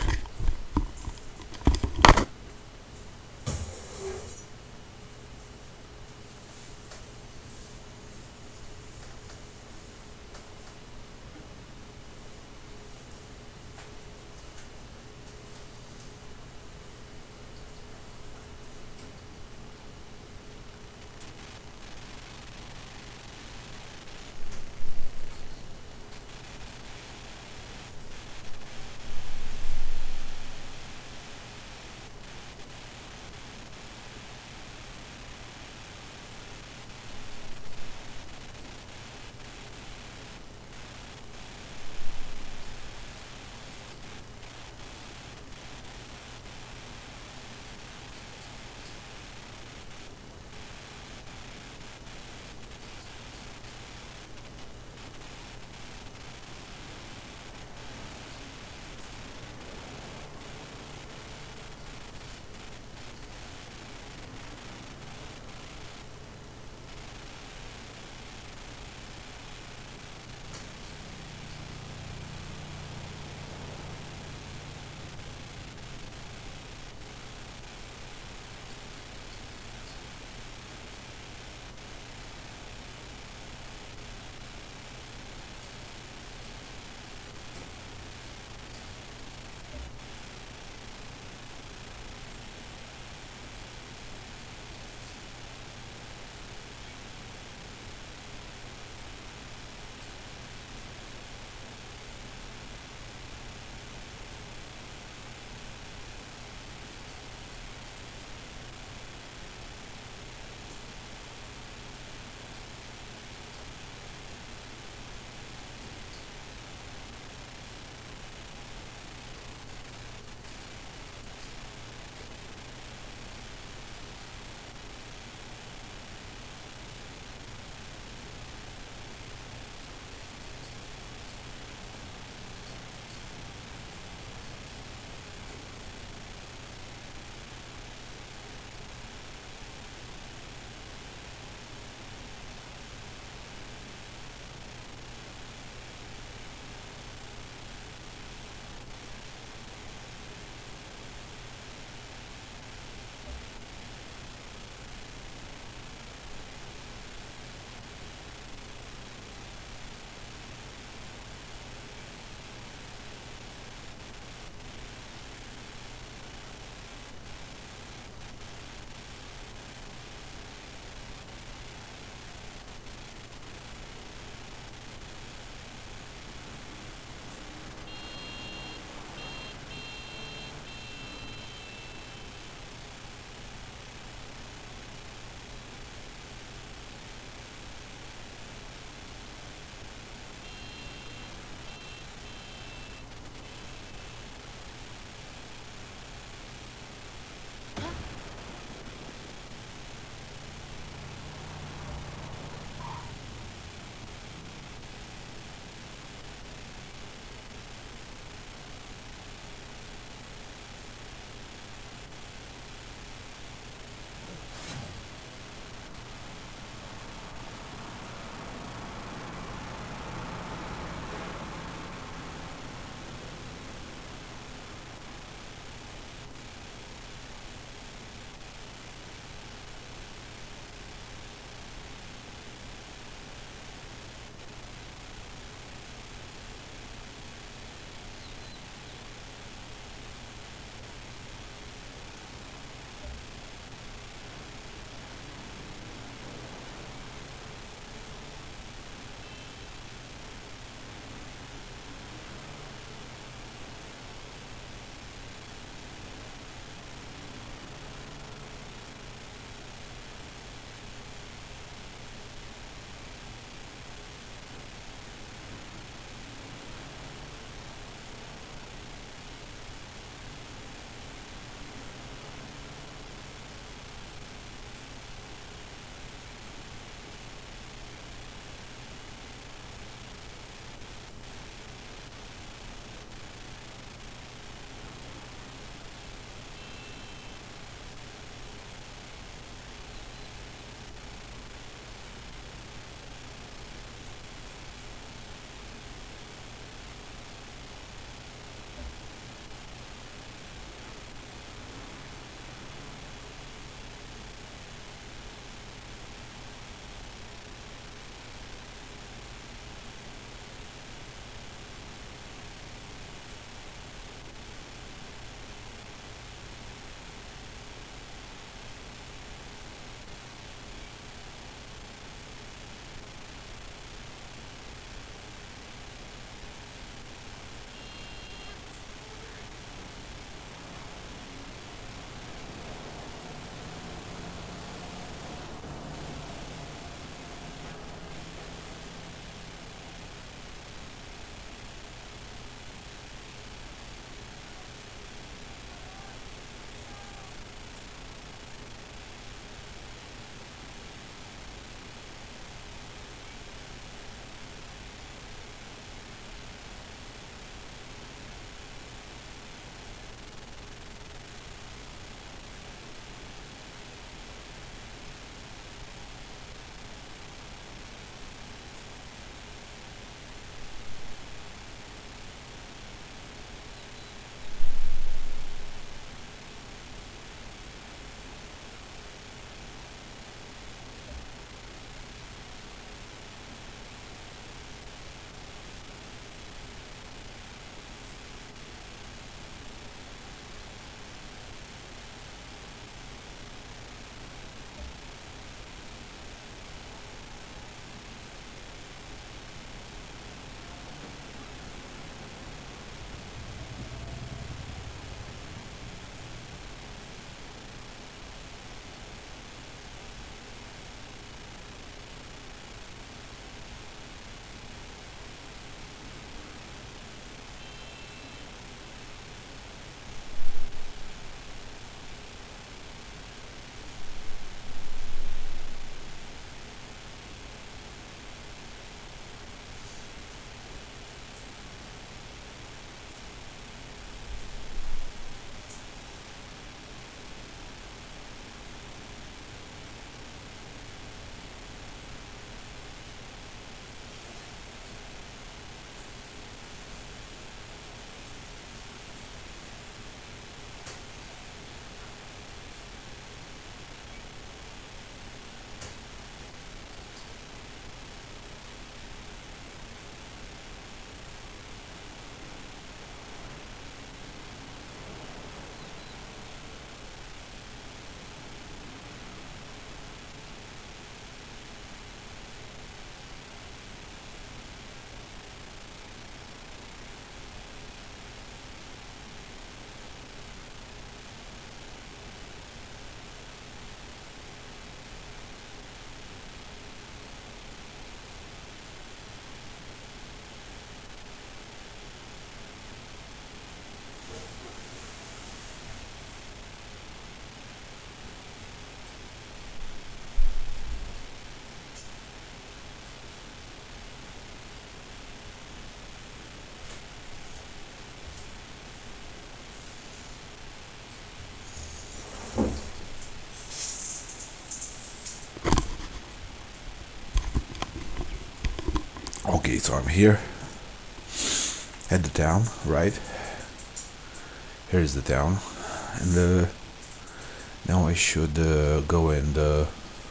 Okay, so I'm here at the town, right? Here's the town, and uh, now I should uh, go and uh,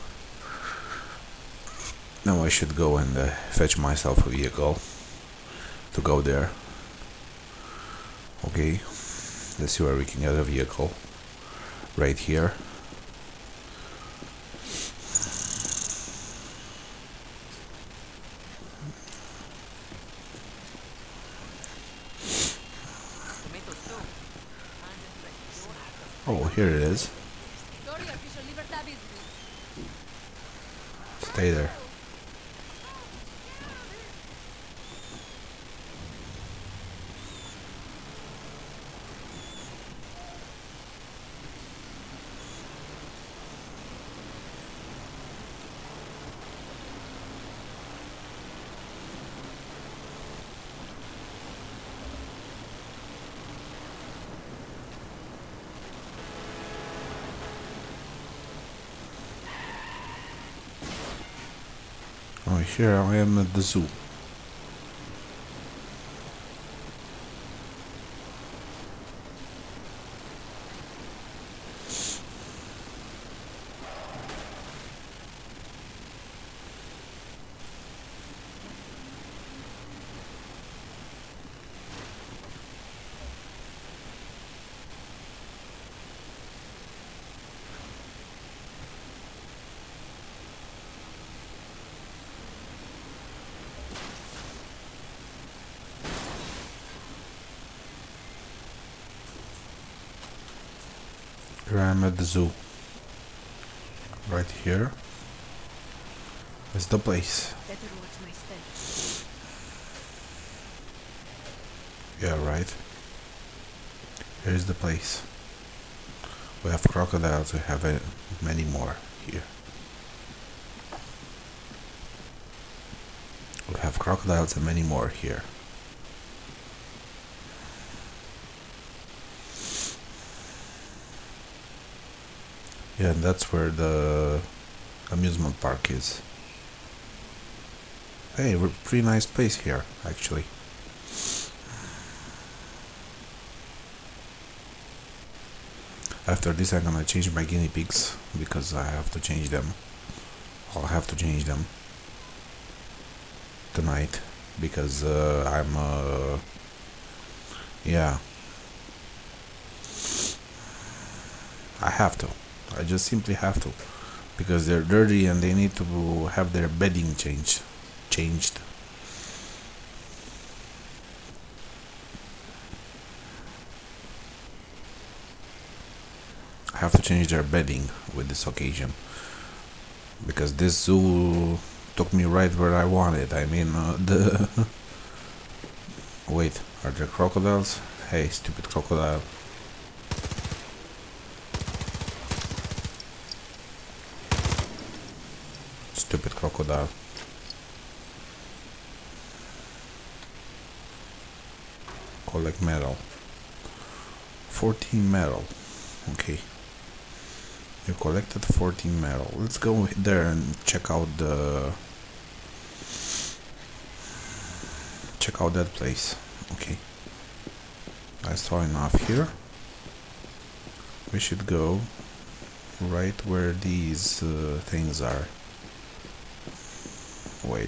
now I should go and uh, fetch myself a vehicle to go there. Okay, let's see where we can get a vehicle. Right here. Oh, here it is. Stay there. Oh, here I am at the zoo. Here I am at the zoo. Right here is the place. Better watch my step. Yeah, right. Here's the place. We have crocodiles, we have uh, many more here. We have crocodiles and many more here. Yeah, and that's where the amusement park is. Hey, we're pretty nice place here, actually. After this I'm gonna change my guinea pigs, because I have to change them. I'll have to change them tonight, because uh, I'm uh, yeah, I have to. I just simply have to, because they're dirty and they need to have their bedding changed. Changed. I have to change their bedding with this occasion, because this zoo took me right where I wanted. I mean, uh, the wait, are there crocodiles? Hey, stupid crocodile. Stupid crocodile. Collect metal. fourteen metal. Okay. You collected fourteen metal. Let's go there and check out the... Check out that place. Okay. I saw enough here. We should go right where these uh, things are. Wait.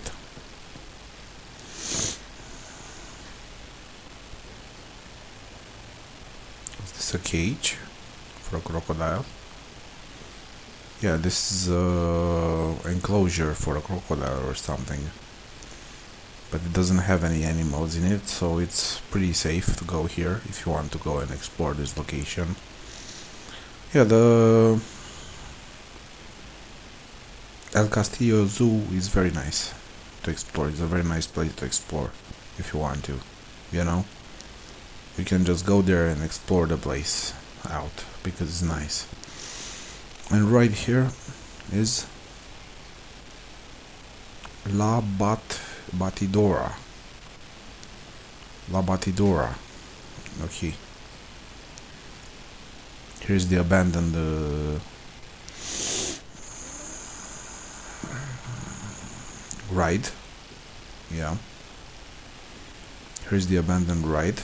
Is this a cage for a crocodile? Yeah, this is a enclosure for a crocodile or something. But it doesn't have any animals in it, so it's pretty safe to go here if you want to go and explore this location. Yeah, the El Castillo Zoo is very nice to explore. It's a very nice place to explore if you want to, you know. You can just go there and explore the place out because it's nice. And right here is La Bat Batidora. La Batidora. Okay. Here's the abandoned uh, ride. Yeah. Here's the abandoned ride.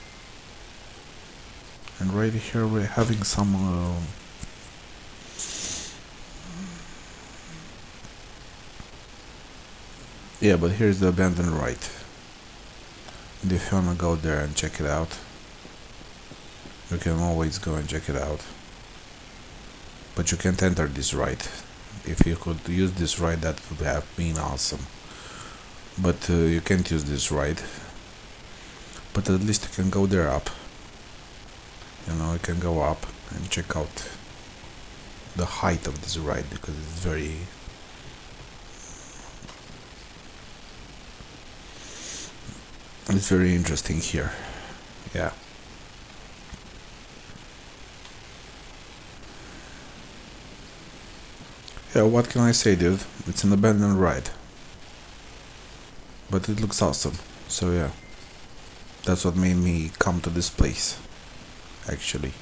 And right here we're having some uh, yeah, but here's the abandoned ride. And if you wanna go there and check it out, you can always go and check it out. But you can't enter this ride. If you could use this ride, that would have been awesome. But uh, you can't use this ride. But at least you can go there up. You know, you can go up and check out the height of this ride, because it's very it's very interesting here. Yeah. Yeah, what can I say, dude? It's an abandoned ride. But it looks awesome. So yeah. That's what made me come to this place, actually.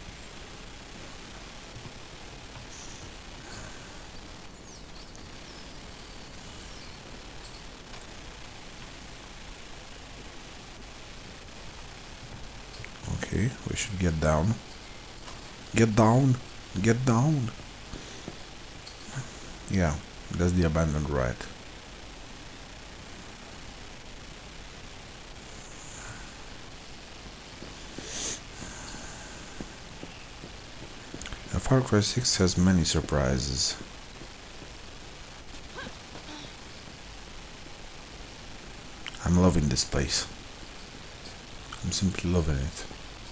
Okay, we should get down. Get down! Get down! Yeah, that's the abandoned ride. Far Cry six has many surprises. I'm loving this place. I'm simply loving it.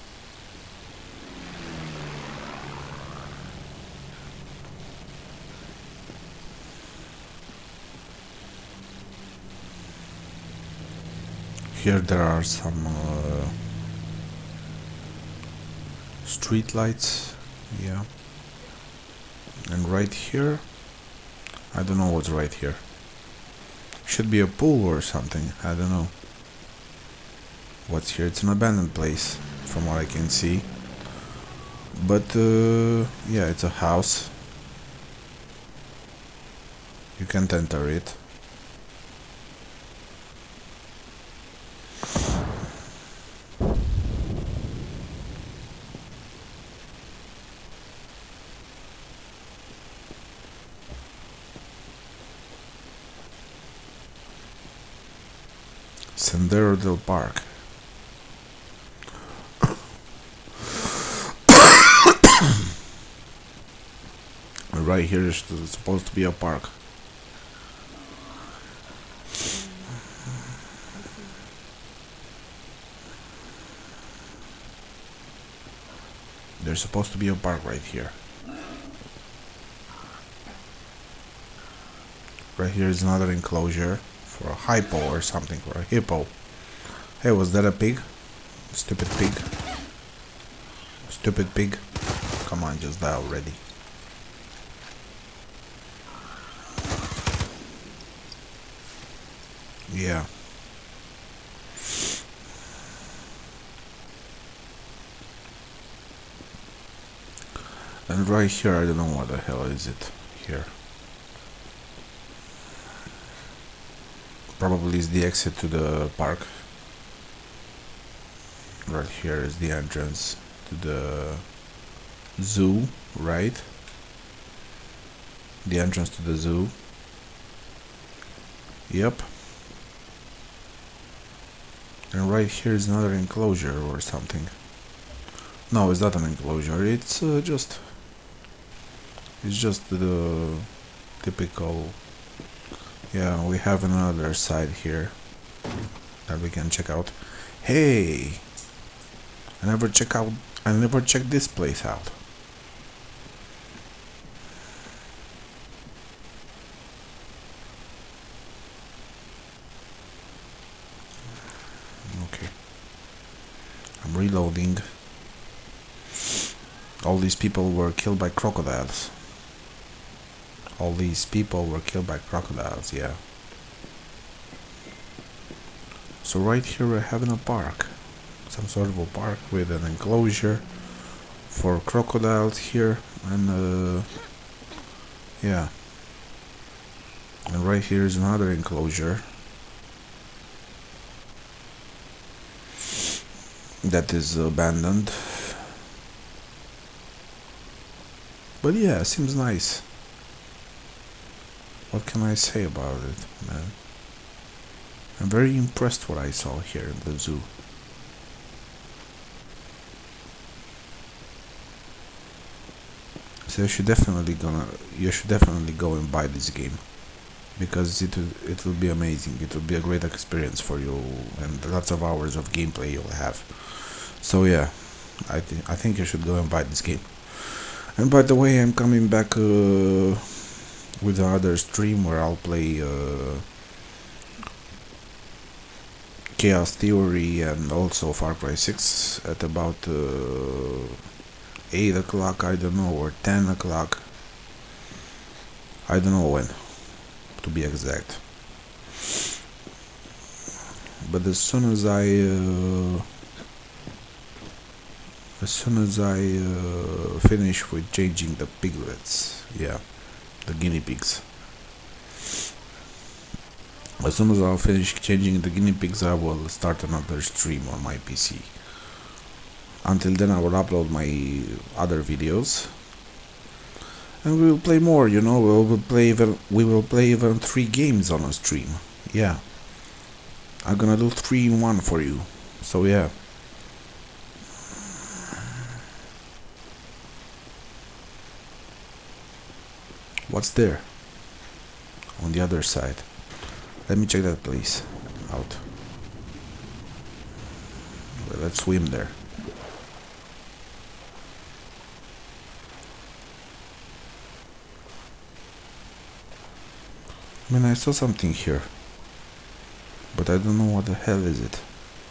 Here there are some uh, street lights, yeah. And right here, I don't know what's right here. Should be a pool or something, I don't know. What's here? It's an abandoned place, from what I can see. But, uh, yeah, it's a house. You can't enter it. Sendero del Park. Right here is supposed to be a park. There's supposed to be a park right here. Right here is another enclosure for a hypo or something, for a hippo. Hey, was that a pig? Stupid pig. Stupid pig. Come on, just die already. Yeah. And right here, I don't know what the hell is it here. Probably is the exit to the park. Right here is the entrance to the zoo, right? The entrance to the zoo. Yep. And right here is another enclosure or something. No, it's not an enclosure. It's uh, just, it's just the typical. Yeah, we have another side here that we can check out. Hey, I never check out. I never checked this place out. Okay, I'm reloading. All these people were killed by crocodiles. All these people were killed by crocodiles, yeah. So right here we're having a park. Some sort of a park with an enclosure for crocodiles here. And uh, yeah. And right here is another enclosure. that is abandoned. But yeah, seems nice. What can I say about it, man? I'm very impressed what I saw here in the zoo. So you should definitely gonna you should definitely go and buy this game, because it will, it will be amazing. It will be a great experience for you, and lots of hours of gameplay you'll have. So yeah, I th I think you should go and buy this game. And by the way, I'm coming back uh, with another stream where I'll play uh, Chaos Theory and also Far Cry six at about uh, eight o'clock, I don't know, or ten o'clock. I don't know when, to be exact. But as soon as I uh, as soon as I uh, finish with changing the piglets, yeah, the guinea pigs. As soon as I'll finish changing the guinea pigs, I will start another stream on my P C. Until then, I will upload my other videos, and we will play more. You know, we will play even we will play even three games on a stream. Yeah, I'm gonna do three in one for you. So yeah. What's there on the other side? Let me check that place out. Well, let's swim there. I mean, I saw something here, but I don't know what the hell is it.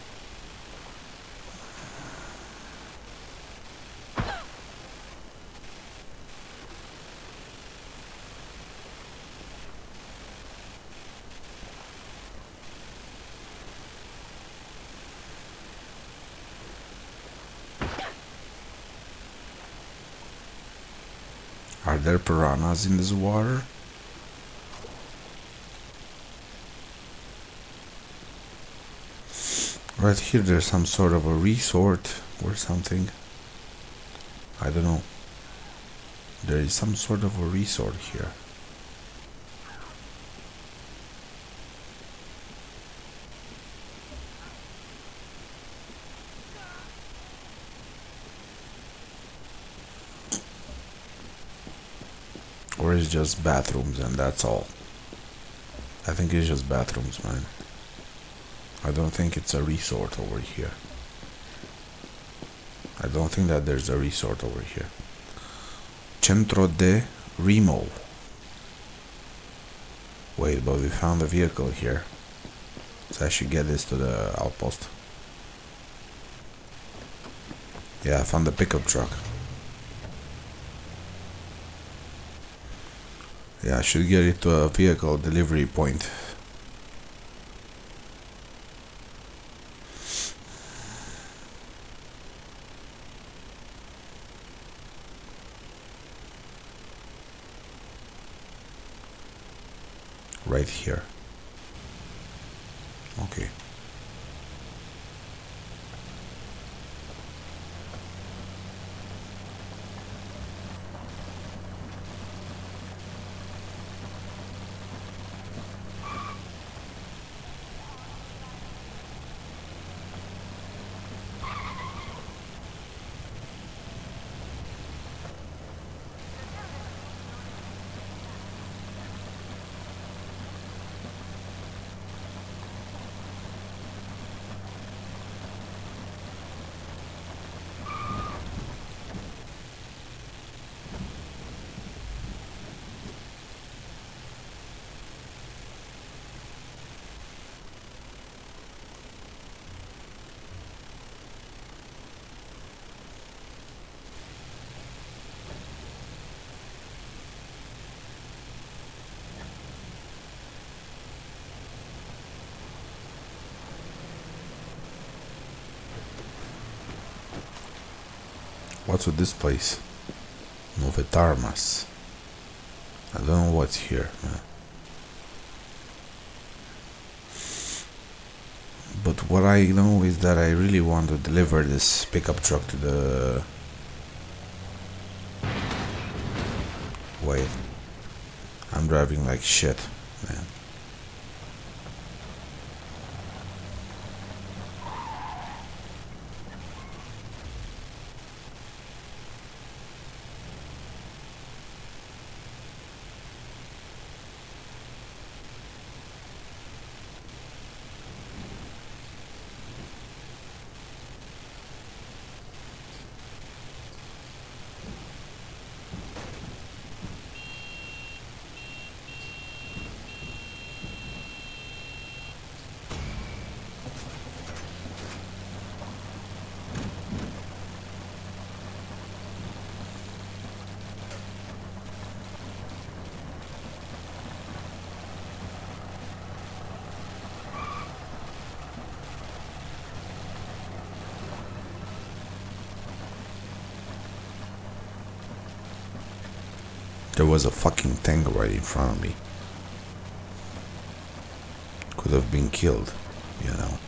Are there piranhas in this water? Right here there's some sort of a resort or something. I don't know. There is some sort of a resort here. Or it's just bathrooms and that's all. I think it's just bathrooms, man. I don't think it's a resort over here. I don't think that there's a resort over here. Centro de Remo. Wait, but we found a vehicle here. So I should get this to the outpost. Yeah, I found the pickup truck. Yeah, I should get it to a vehicle delivery point. Right here. Okay. What's with this place? Novetarmas. I don't know what's here, man. But what I know is that I really want to deliver this pickup truck to the... Wait. I'm driving like shit, man. There was a fucking tank right in front of me. Could have been killed, you know.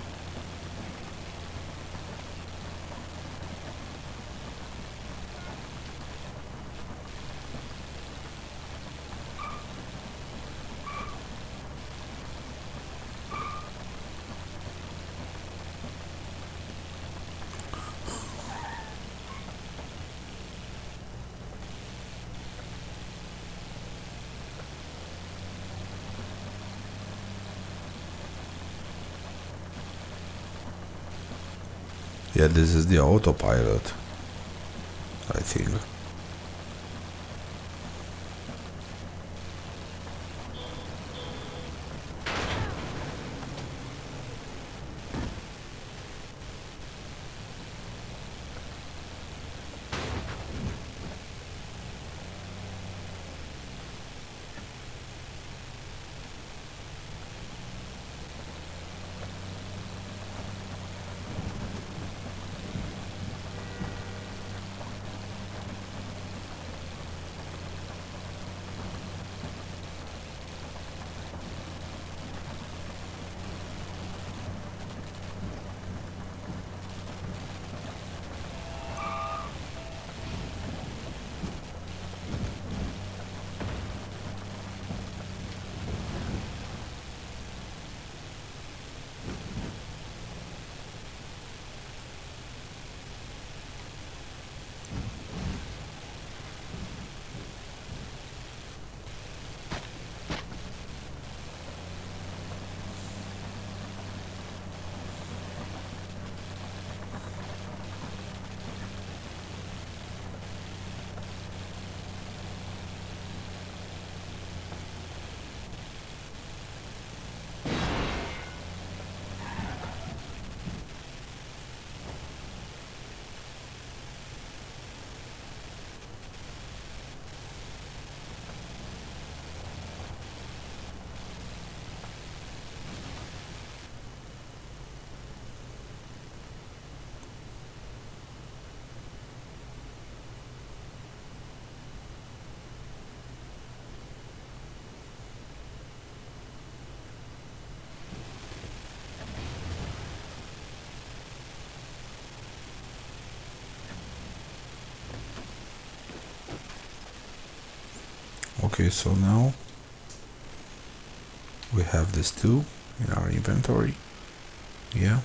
Yeah, this is the autopilot, I think. Okay, so now we have this too in our inventory. Yeah.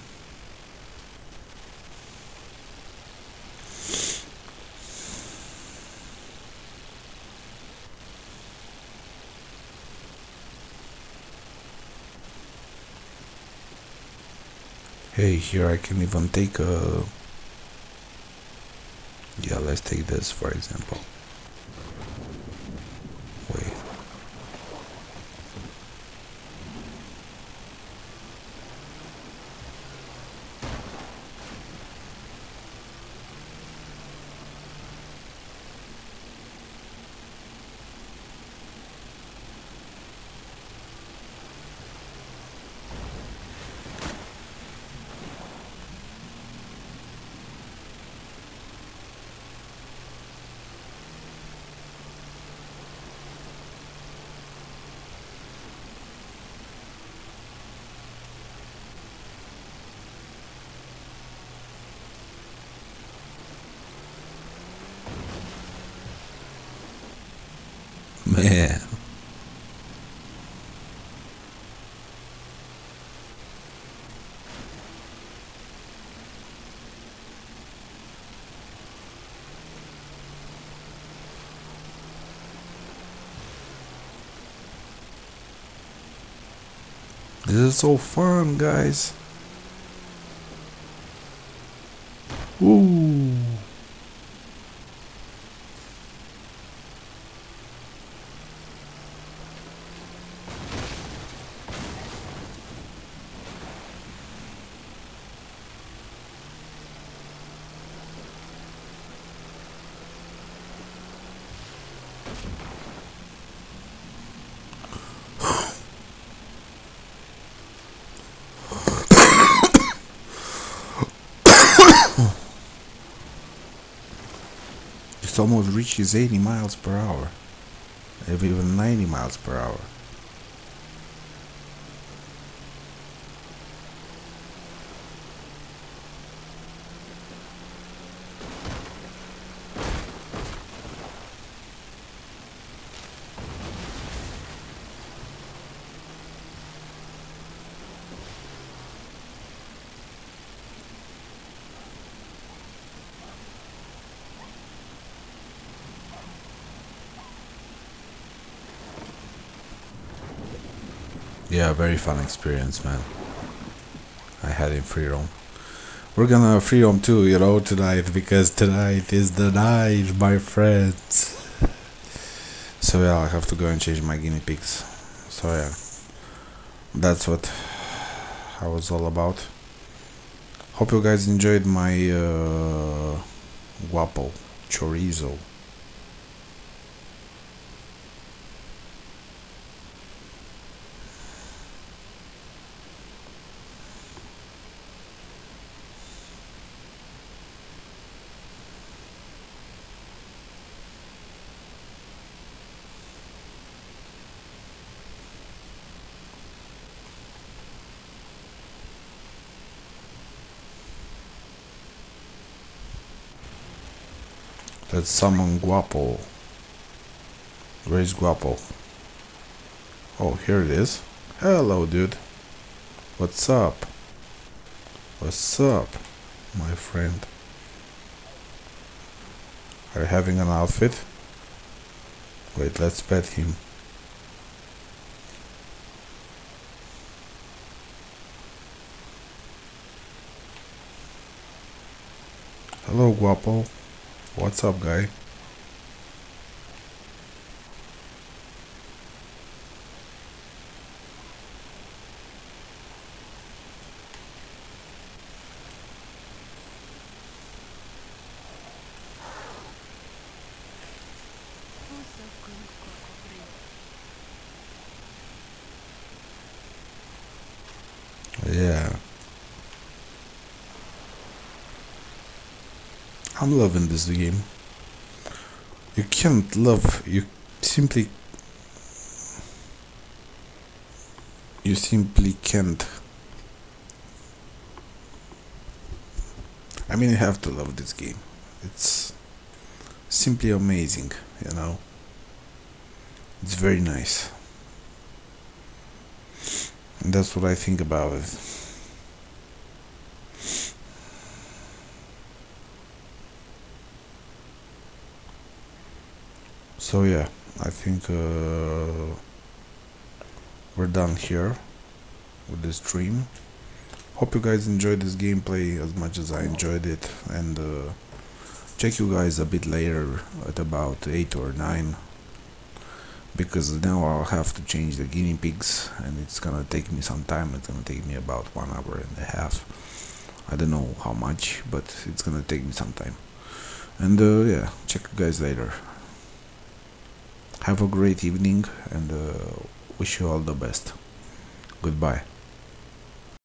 Hey, here I can even take a... Yeah, let's take this for example. Wait. man. This is so fun, guys. Ooh. It almost reaches eighty miles per hour, maybe even ninety miles per hour. Yeah, very fun experience, man. I had in free roam. We're gonna free roam too, you know, tonight, because tonight is the night, my friends. So yeah, I have to go and change my guinea pigs. So yeah, that's what I was all about. Hope you guys enjoyed my uh, guapo chorizo. Let's summon Guapo. Where is Guapo? Oh, here it is. Hello, dude. What's up? What's up, my friend? Are you having an outfit? Wait, let's pet him. Hello, Guapo. What's up, guy? Yeah. I'm loving this game. You can't love, you simply, you simply can't. I mean, you have to love this game. It's simply amazing, you know. It's very nice. And that's what I think about it. So yeah, I think uh, we're done here with this stream. Hope you guys enjoyed this gameplay as much as I enjoyed it, and uh, check you guys a bit later at about eight or nine, because now I'll have to change the guinea pigs and it's gonna take me some time. It's gonna take me about one hour and a half. I don't know how much, but it's gonna take me some time. And uh, yeah, check you guys later. Have a great evening, and uh, wish you all the best. Goodbye.